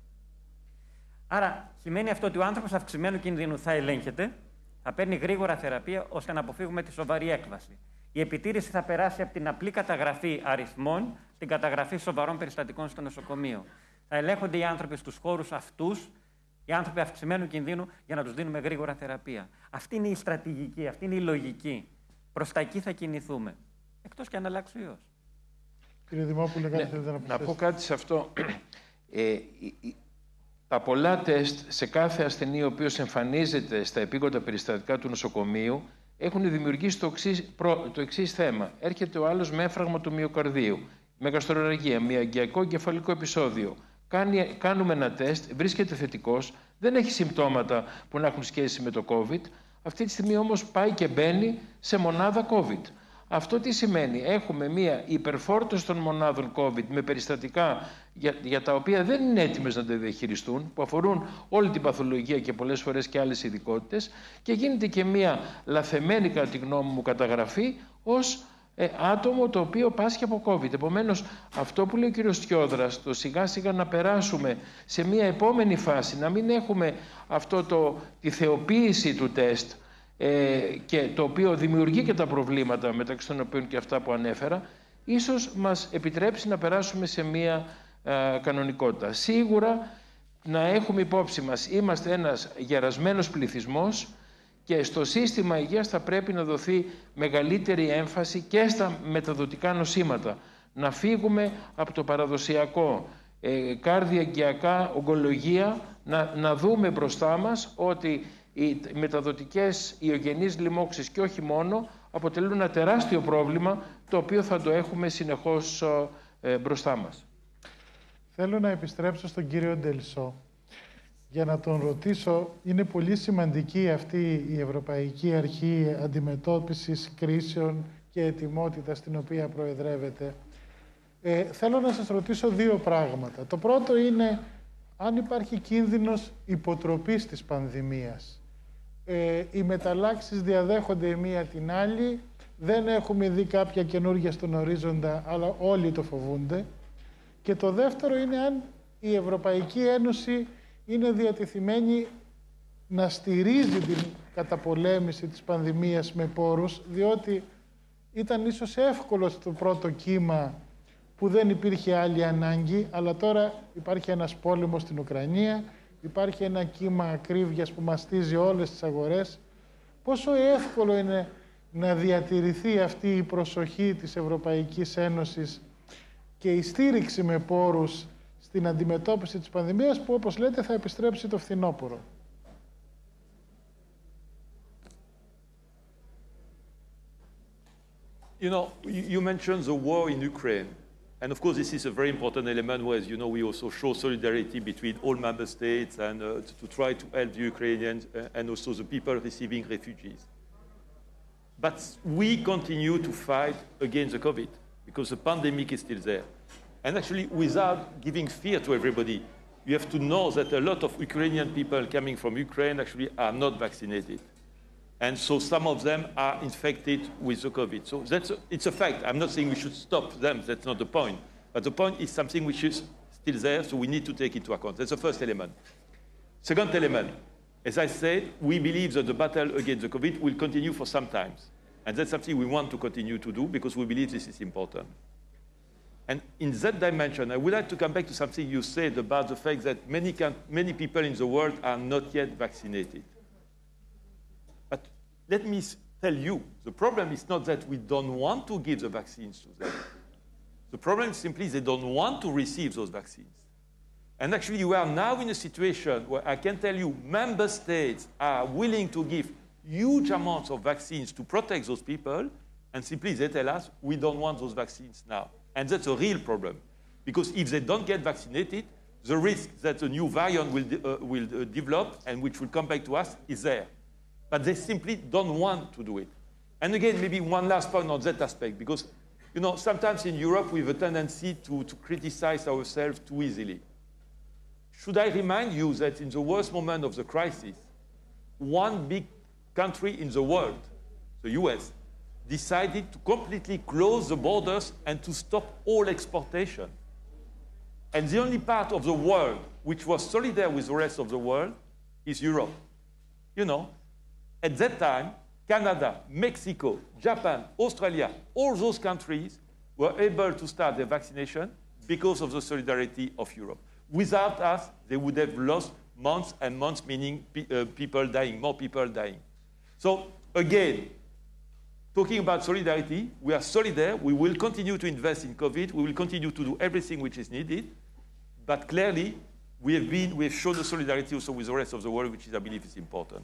Άρα σημαίνει αυτό ότι ο άνθρωπος αυξημένου κινδύνου θα ελέγχεται, θα παίρνει γρήγορα θεραπεία ώστε να αποφύγουμε τη σοβαρή έκβαση. Η επιτήρηση θα περάσει από την απλή καταγραφή αριθμών στην καταγραφή σοβαρών περιστατικών στο νοσοκομείο. Θα ελέγχονται οι άνθρωποι στους χώρους αυτούς, οι άνθρωποι αυξημένου κινδύνου, για να τους δίνουμε γρήγορα θεραπεία. Αυτή είναι η στρατηγική, αυτή είναι η λογική. Προς τα εκεί θα κινηθούμε. Εκτός και αν αλλάξει ο ιός. Κύριε Δημόπουλε, κάτι ναι, θέλετε να να πω κάτι σε αυτό. Ε, η, η, τα πολλά τεστ σε κάθε ασθενή ο οποίος εμφανίζεται στα επίγοντα περιστατικά του νοσοκομείου έχουν δημιουργήσει το εξής, προ, το εξής θέμα. Έρχεται ο άλλος με έφραγμα του μυοκαρδίου, με γαστρορραγία, μυαγκιακό εγκεφαλικό επεισόδιο. Κάνει, κάνουμε ένα τεστ, βρίσκεται θετικός, δεν έχει συμπτώματα που να έχουν σχέση με το COVID. Αυτή τη στιγμή όμως πάει και μπαίνει σε μονάδα COVID. Αυτό τι σημαίνει? Έχουμε μία υπερφόρτωση των μονάδων COVID με περιστατικά για, για τα οποία δεν είναι έτοιμες να τα διαχειριστούν, που αφορούν όλη την παθολογία και πολλές φορές και άλλες ειδικότητες, και γίνεται και μία λαθεμένη, κατά τη γνώμη μου, καταγραφή ως ε, άτομο το οποίο πάσχει από COVID. Επομένως, αυτό που λέει ο κύριος Tsiodras, το σιγά σιγά να περάσουμε σε μία επόμενη φάση, να μην έχουμε αυτό το, τη θεοποίηση του τεστ, Ε, και το οποίο δημιουργεί και τα προβλήματα, μεταξύ των οποίων και αυτά που ανέφερα, ίσως μας επιτρέψει να περάσουμε σε μία ε, κανονικότητα. Σίγουρα να έχουμε υπόψη μας, είμαστε ένας γερασμένος πληθυσμός και στο σύστημα υγείας θα πρέπει να δοθεί μεγαλύτερη έμφαση και στα μεταδοτικά νοσήματα. Να φύγουμε από το παραδοσιακό ε, κάρδια, εγκιακά, ογκολογία, να, να δούμε μπροστά μας ότι οι μεταδοτικές ιογενείς λοιμώξεις και όχι μόνο αποτελούν ένα τεράστιο πρόβλημα, το οποίο θα το έχουμε συνεχώς ε, μπροστά μας. Θέλω να επιστρέψω στον κύριο Delsaux για να τον ρωτήσω, είναι πολύ σημαντική αυτή η Ευρωπαϊκή Αρχή Αντιμετώπισης Κρίσεων και Ετοιμότητας, την οποία προεδρεύεται. Ε, θέλω να σας ρωτήσω δύο πράγματα. Το πρώτο είναι αν υπάρχει κίνδυνος υποτροπής της πανδημίας. Ε, οι μεταλλάξεις διαδέχονται η μία την άλλη, δεν έχουμε δει κάποια καινούργια στον ορίζοντα, αλλά όλοι το φοβούνται. Και το δεύτερο είναι αν η Ευρωπαϊκή Ένωση είναι διατεθειμένη να στηρίζει την καταπολέμηση της πανδημίας με πόρους, διότι ήταν ίσως εύκολο στο πρώτο κύμα που δεν υπήρχε άλλη ανάγκη, αλλά τώρα υπάρχει ένας πόλεμος στην Ουκρανία, υπάρχει ένα κύμα ακρίβειας που μαστίζει όλες τις αγορές. Πόσο εύκολο είναι να διατηρηθεί αυτή η προσοχή της Ευρωπαϊκής Ένωσης και η στήριξη με πόρους στην αντιμετώπιση της πανδημίας που, όπως λέτε, θα επιστρέψει το φθινόπωρο. You know, you mentioned the war in Ukraine. And of course, this is a very important element where, as you know, we also show solidarity between all member states and uh, to, to try to help the Ukrainians uh, and also the people receiving refugees. But we continue to fight against the COVID because the pandemic is still there. And actually, without giving fear to everybody, you have to know that a lot of Ukrainian people coming from Ukraine actually are not vaccinated. And so some of them are infected with the COVID. So that's a, it's a fact. I'm not saying we should stop them. That's not the point. But the point is something which is still there, so we need to take into account. That's the first element. Second element, as I said, we believe that the battle against the COVID will continue for some time. And that's something we want to continue to do because we believe this is important. And in that dimension, I would like to come back to something you said about the fact that many, many people in the world are not yet vaccinated. But let me tell you, the problem is not that we don't want to give the vaccines to them. The problem is simply they don't want to receive those vaccines. And actually, we are now in a situation where I can tell you member states are willing to give huge amounts of vaccines to protect those people, and simply they tell us, we don't want those vaccines now. And that's a real problem. Because if they don't get vaccinated, the risk that a new variant will, de uh, will uh, develop and which will come back to us is there. But they simply don't want to do it. And again, maybe one last point on that aspect, because you know, sometimes in Europe we have a tendency to, to criticize ourselves too easily. Should I remind you that in the worst moment of the crisis, one big country in the world, the U S, decided to completely close the borders and to stop all exportation. And the only part of the world which was solidarity with the rest of the world is Europe. You know, at that time, Canada, Mexico, Japan, Australia, all those countries were able to start their vaccination because of the solidarity of Europe. Without us, they would have lost months and months, meaning pe uh, people dying, more people dying. So again, talking about solidarity, we are solidaire. We will continue to invest in COVID. We will continue to do everything which is needed. But clearly, we have been, we have shown the solidarity also with the rest of the world, which is, I believe is important.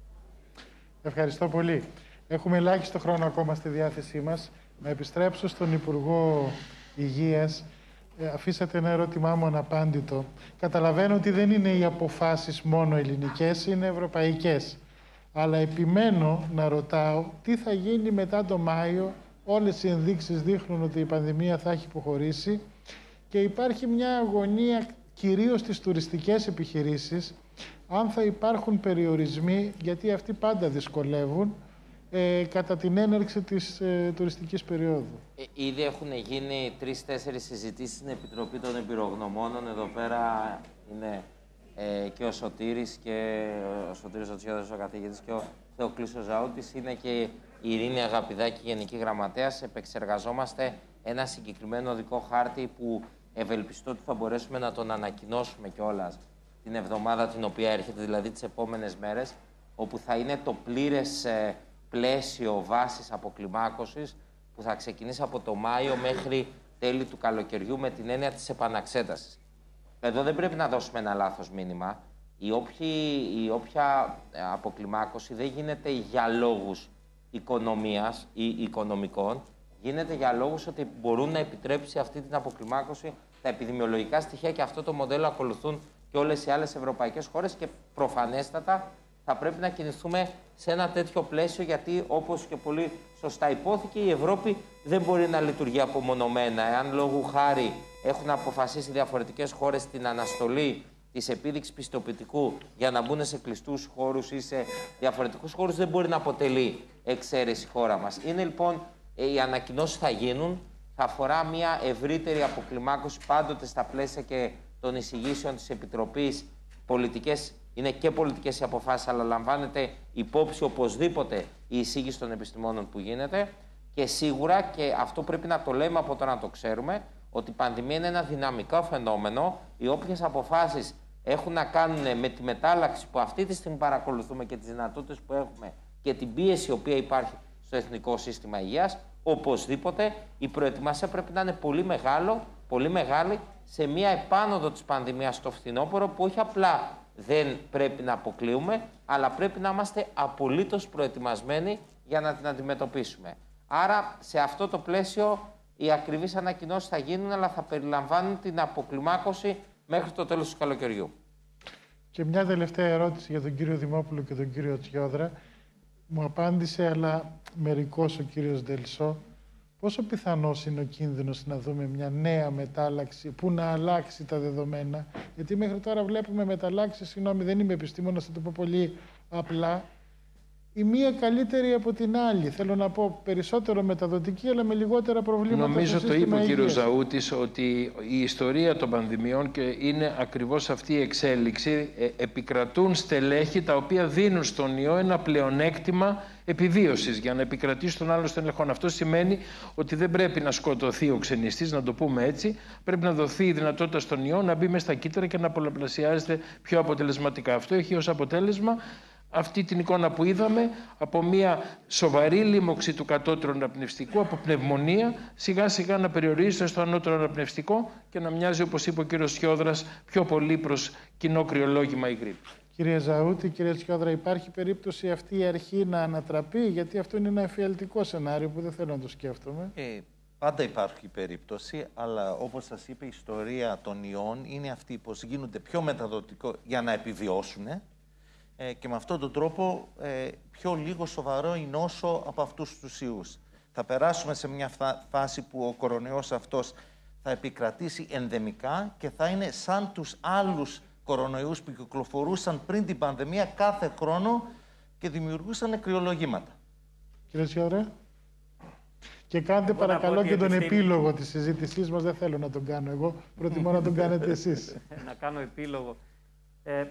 Ευχαριστώ πολύ. Έχουμε ελάχιστο χρόνο ακόμα στη διάθεσή μας. Να επιστρέψω στον Υπουργό Υγείας. Ε, αφήσατε ένα ερώτημά μου αναπάντητο. Καταλαβαίνω ότι δεν είναι οι αποφάσεις μόνο ελληνικές, είναι ευρωπαϊκές. Αλλά επιμένω να ρωτάω τι θα γίνει μετά το Μάιο. Όλες οι ενδείξεις δείχνουν ότι η πανδημία θα έχει υποχωρήσει και υπάρχει μια αγωνία κυρίως στις τουριστικές επιχειρήσεις, αν θα υπάρχουν περιορισμοί, γιατί αυτοί πάντα δυσκολεύουν, ε, κατά την έναρξη της ε, τουριστικής περίοδου. Ε, ήδη έχουν γίνει τρεις-τέσσερις συζητήσεις στην Επιτροπή των Εμπειρογνωμόνων. Εδώ πέρα είναι ε, και ο Σωτήρης και ο Σωτήρης ο Tsiodras, ο καθηγητής, και ο Theoklis ο Zaoutis. Είναι και η Ειρήνη Αγαπηδάκη, Γενική Γραμματέας. Επεξεργαζόμαστε ένα συγκεκριμένο οδικό χάρτη που ευελπιστώ ότι θα μπορέσουμε να τον ανακοινώσουμε κιόλας την εβδομάδα την οποία έρχεται, δηλαδή τις επόμενες μέρες, όπου θα είναι το πλήρες ε, πλαίσιο βάσης αποκλιμάκωσης που θα ξεκινήσει από το Μάιο μέχρι τέλη του καλοκαιριού με την έννοια της επαναξέτασης. Εδώ δεν πρέπει να δώσουμε ένα λάθος μήνυμα. Η όποια, η όποια αποκλιμάκωση δεν γίνεται για λόγους οικονομίας ή οικονομικών, γίνεται για λόγους ότι μπορούν να επιτρέψει αυτή την αποκλιμάκωση τα επιδημιολογικά στοιχεία και αυτό το μοντέλο ακολουθούν και όλες οι άλλες ευρωπαϊκές χώρες και προφανέστατα θα πρέπει να κινηθούμε σε ένα τέτοιο πλαίσιο γιατί όπως και πολύ σωστά υπόθηκε η Ευρώπη δεν μπορεί να λειτουργεί απομονωμένα. Εάν λόγου χάρη έχουν αποφασίσει διαφορετικές χώρες την αναστολή της επίδειξης πιστοποιητικού για να μπουν σε κλειστούς χώρους ή σε διαφορετικούς χώρους δεν μπορεί να αποτελεί εξαίρεση χώρα μας. Είναι λοιπόν οι ανακοινώσεις θα γίνουν, θα αφορά μια ευρύτερη αποκλιμάκωση πάντοτε στα πλαίσια και των εισηγήσεων της Επιτροπής. Πολιτικές, είναι και πολιτικές οι αποφάσεις, αλλά λαμβάνεται υπόψη οπωσδήποτε η εισήγηση των επιστημόνων που γίνεται και σίγουρα, και αυτό πρέπει να το λέμε από το να το ξέρουμε, ότι η πανδημία είναι ένα δυναμικό φαινόμενο. Οι όποιες αποφάσεις έχουν να κάνουν με τη μετάλλαξη που αυτή τη στιγμή παρακολουθούμε και τις δυνατότητες που έχουμε και την πίεση η οποία υπάρχει στο Εθνικό Σύστημα Υγείας, οπωσδήποτε η προετοιμασία πρέπει να είναι πολύ, μεγάλο, πολύ μεγάλη σε μια επάνωδο της πανδημίας στο φθινόπωρο που όχι απλά δεν πρέπει να αποκλείουμε, αλλά πρέπει να είμαστε απολύτως προετοιμασμένοι για να την αντιμετωπίσουμε. Άρα, σε αυτό το πλαίσιο, οι ακριβείς ανακοινώσεις θα γίνουν, αλλά θα περιλαμβάνουν την αποκλιμάκωση μέχρι το τέλος του καλοκαιριού. Και μια τελευταία ερώτηση για τον κύριο Δημόπουλο και τον κύριο Τσιόδρα. Μου απάντησε, αλλά μερικώς ο κύριος Delsaux, πόσο πιθανός είναι ο κίνδυνος να δούμε μια νέα μετάλλαξη που να αλλάξει τα δεδομένα. Γιατί μέχρι τώρα βλέπουμε μεταλλάξεις, συγγνώμη, δεν είμαι επιστήμονας, θα το πω πολύ απλά, η μία καλύτερη από την άλλη. Θέλω να πω περισσότερο μεταδοτική, αλλά με λιγότερα προβλήματα. Νομίζω στο το είπε ο κύριος υγείας. Ζαούτης ότι η ιστορία των πανδημιών και είναι ακριβώς αυτή η εξέλιξη. Ε, επικρατούν στελέχη τα οποία δίνουν στον ιό ένα πλεονέκτημα επιβίωσης για να επικρατήσει τον άλλο στελεχόν. Αυτό σημαίνει ότι δεν πρέπει να σκοτωθεί ο ξενιστής, να το πούμε έτσι. Πρέπει να δοθεί η δυνατότητα στον ιό να μπει μέσα στα κύτταρα και να πολλαπλασιάζεται πιο αποτελεσματικά. Αυτό έχει ως αποτέλεσμα αυτή την εικόνα που είδαμε από μια σοβαρή λίμωξη του κατώτερου αναπνευστικού, από πνευμονία, σιγά σιγά να περιορίζεται στο ανώτερο αναπνευστικό και να μοιάζει, όπως είπε ο κύριος Tsiodras, πιο πολύ προς κοινό κρυολόγημα ή γρίπη. Κύριε Ζαούτη, κύριε Tsiodra, υπάρχει περίπτωση αυτή η αρχή να ανατραπεί, γιατί αυτό είναι ένα εφιαλτικό σενάριο που δεν θέλω να το σκέφτομαι. Ε, πάντα υπάρχει περίπτωση, αλλά όπως σας είπε η ιστορία των ιών είναι αυτή πως γίνονται πιο μεταδοτικό για να επιβιώσουν. Ε, και με αυτόν τον τρόπο ε, πιο λίγο σοβαρό η νόσο από αυτούς τους ιούς. Θα περάσουμε σε μια φάση που ο κορονοϊός αυτός θα επικρατήσει ενδεμικά και θα είναι σαν τους άλλους κορονοϊούς που κυκλοφορούσαν πριν την πανδημία κάθε χρόνο και δημιουργούσαν κρυολογήματα. Κύριε Tsiodra. Και κάντε εγώ παρακαλώ και τον επιστήμη... επίλογο της συζήτησής μας. Δεν θέλω να τον κάνω εγώ. Προτιμώ να τον κάνετε εσείς. Να κάνω επίλογο. Ε,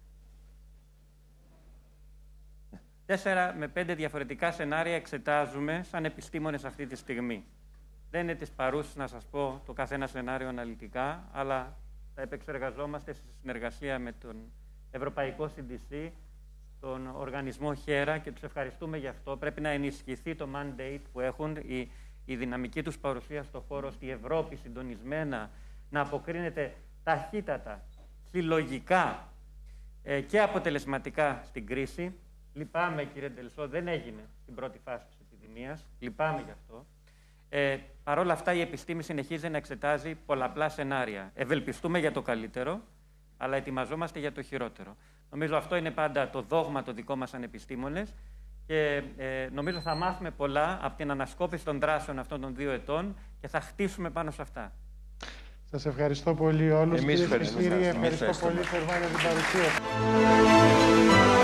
Τέσσερα με πέντε διαφορετικά σενάρια εξετάζουμε σαν επιστήμονες αυτή τη στιγμή. Δεν είναι της παρούσης να σας πω το καθένα σενάριο αναλυτικά, αλλά τα επεξεργαζόμαστε σε συνεργασία με τον Ευρωπαϊκό σι ντι σι, τον οργανισμό Χέρα και τους ευχαριστούμε γι' αυτό. Πρέπει να ενισχυθεί το mandate που έχουν, η, η δυναμική τους παρουσία στο χώρο, στη Ευρώπη συντονισμένα, να αποκρίνεται ταχύτατα, συλλογικά ε, και αποτελεσματικά στην κρίση. Λυπάμαι, κύριε Delsaux, δεν έγινε στην πρώτη φάση της επιδημίας. Λυπάμαι γι' αυτό. Ε, Παρ' όλα αυτά, η επιστήμη συνεχίζει να εξετάζει πολλαπλά σενάρια. Ευελπιστούμε για το καλύτερο, αλλά ετοιμαζόμαστε για το χειρότερο. Νομίζω αυτό είναι πάντα το δόγμα το δικό μας σαν επιστήμονες και ε, νομίζω θα μάθουμε πολλά από την ανασκόπηση των δράσεων αυτών των δύο ετών και θα χτίσουμε πάνω σε αυτά. Σας ευχαριστώ πολύ όλους. Εμείς ευχαριστούμε. Ευχαριστώ πολύ θερμά για την παρουσία.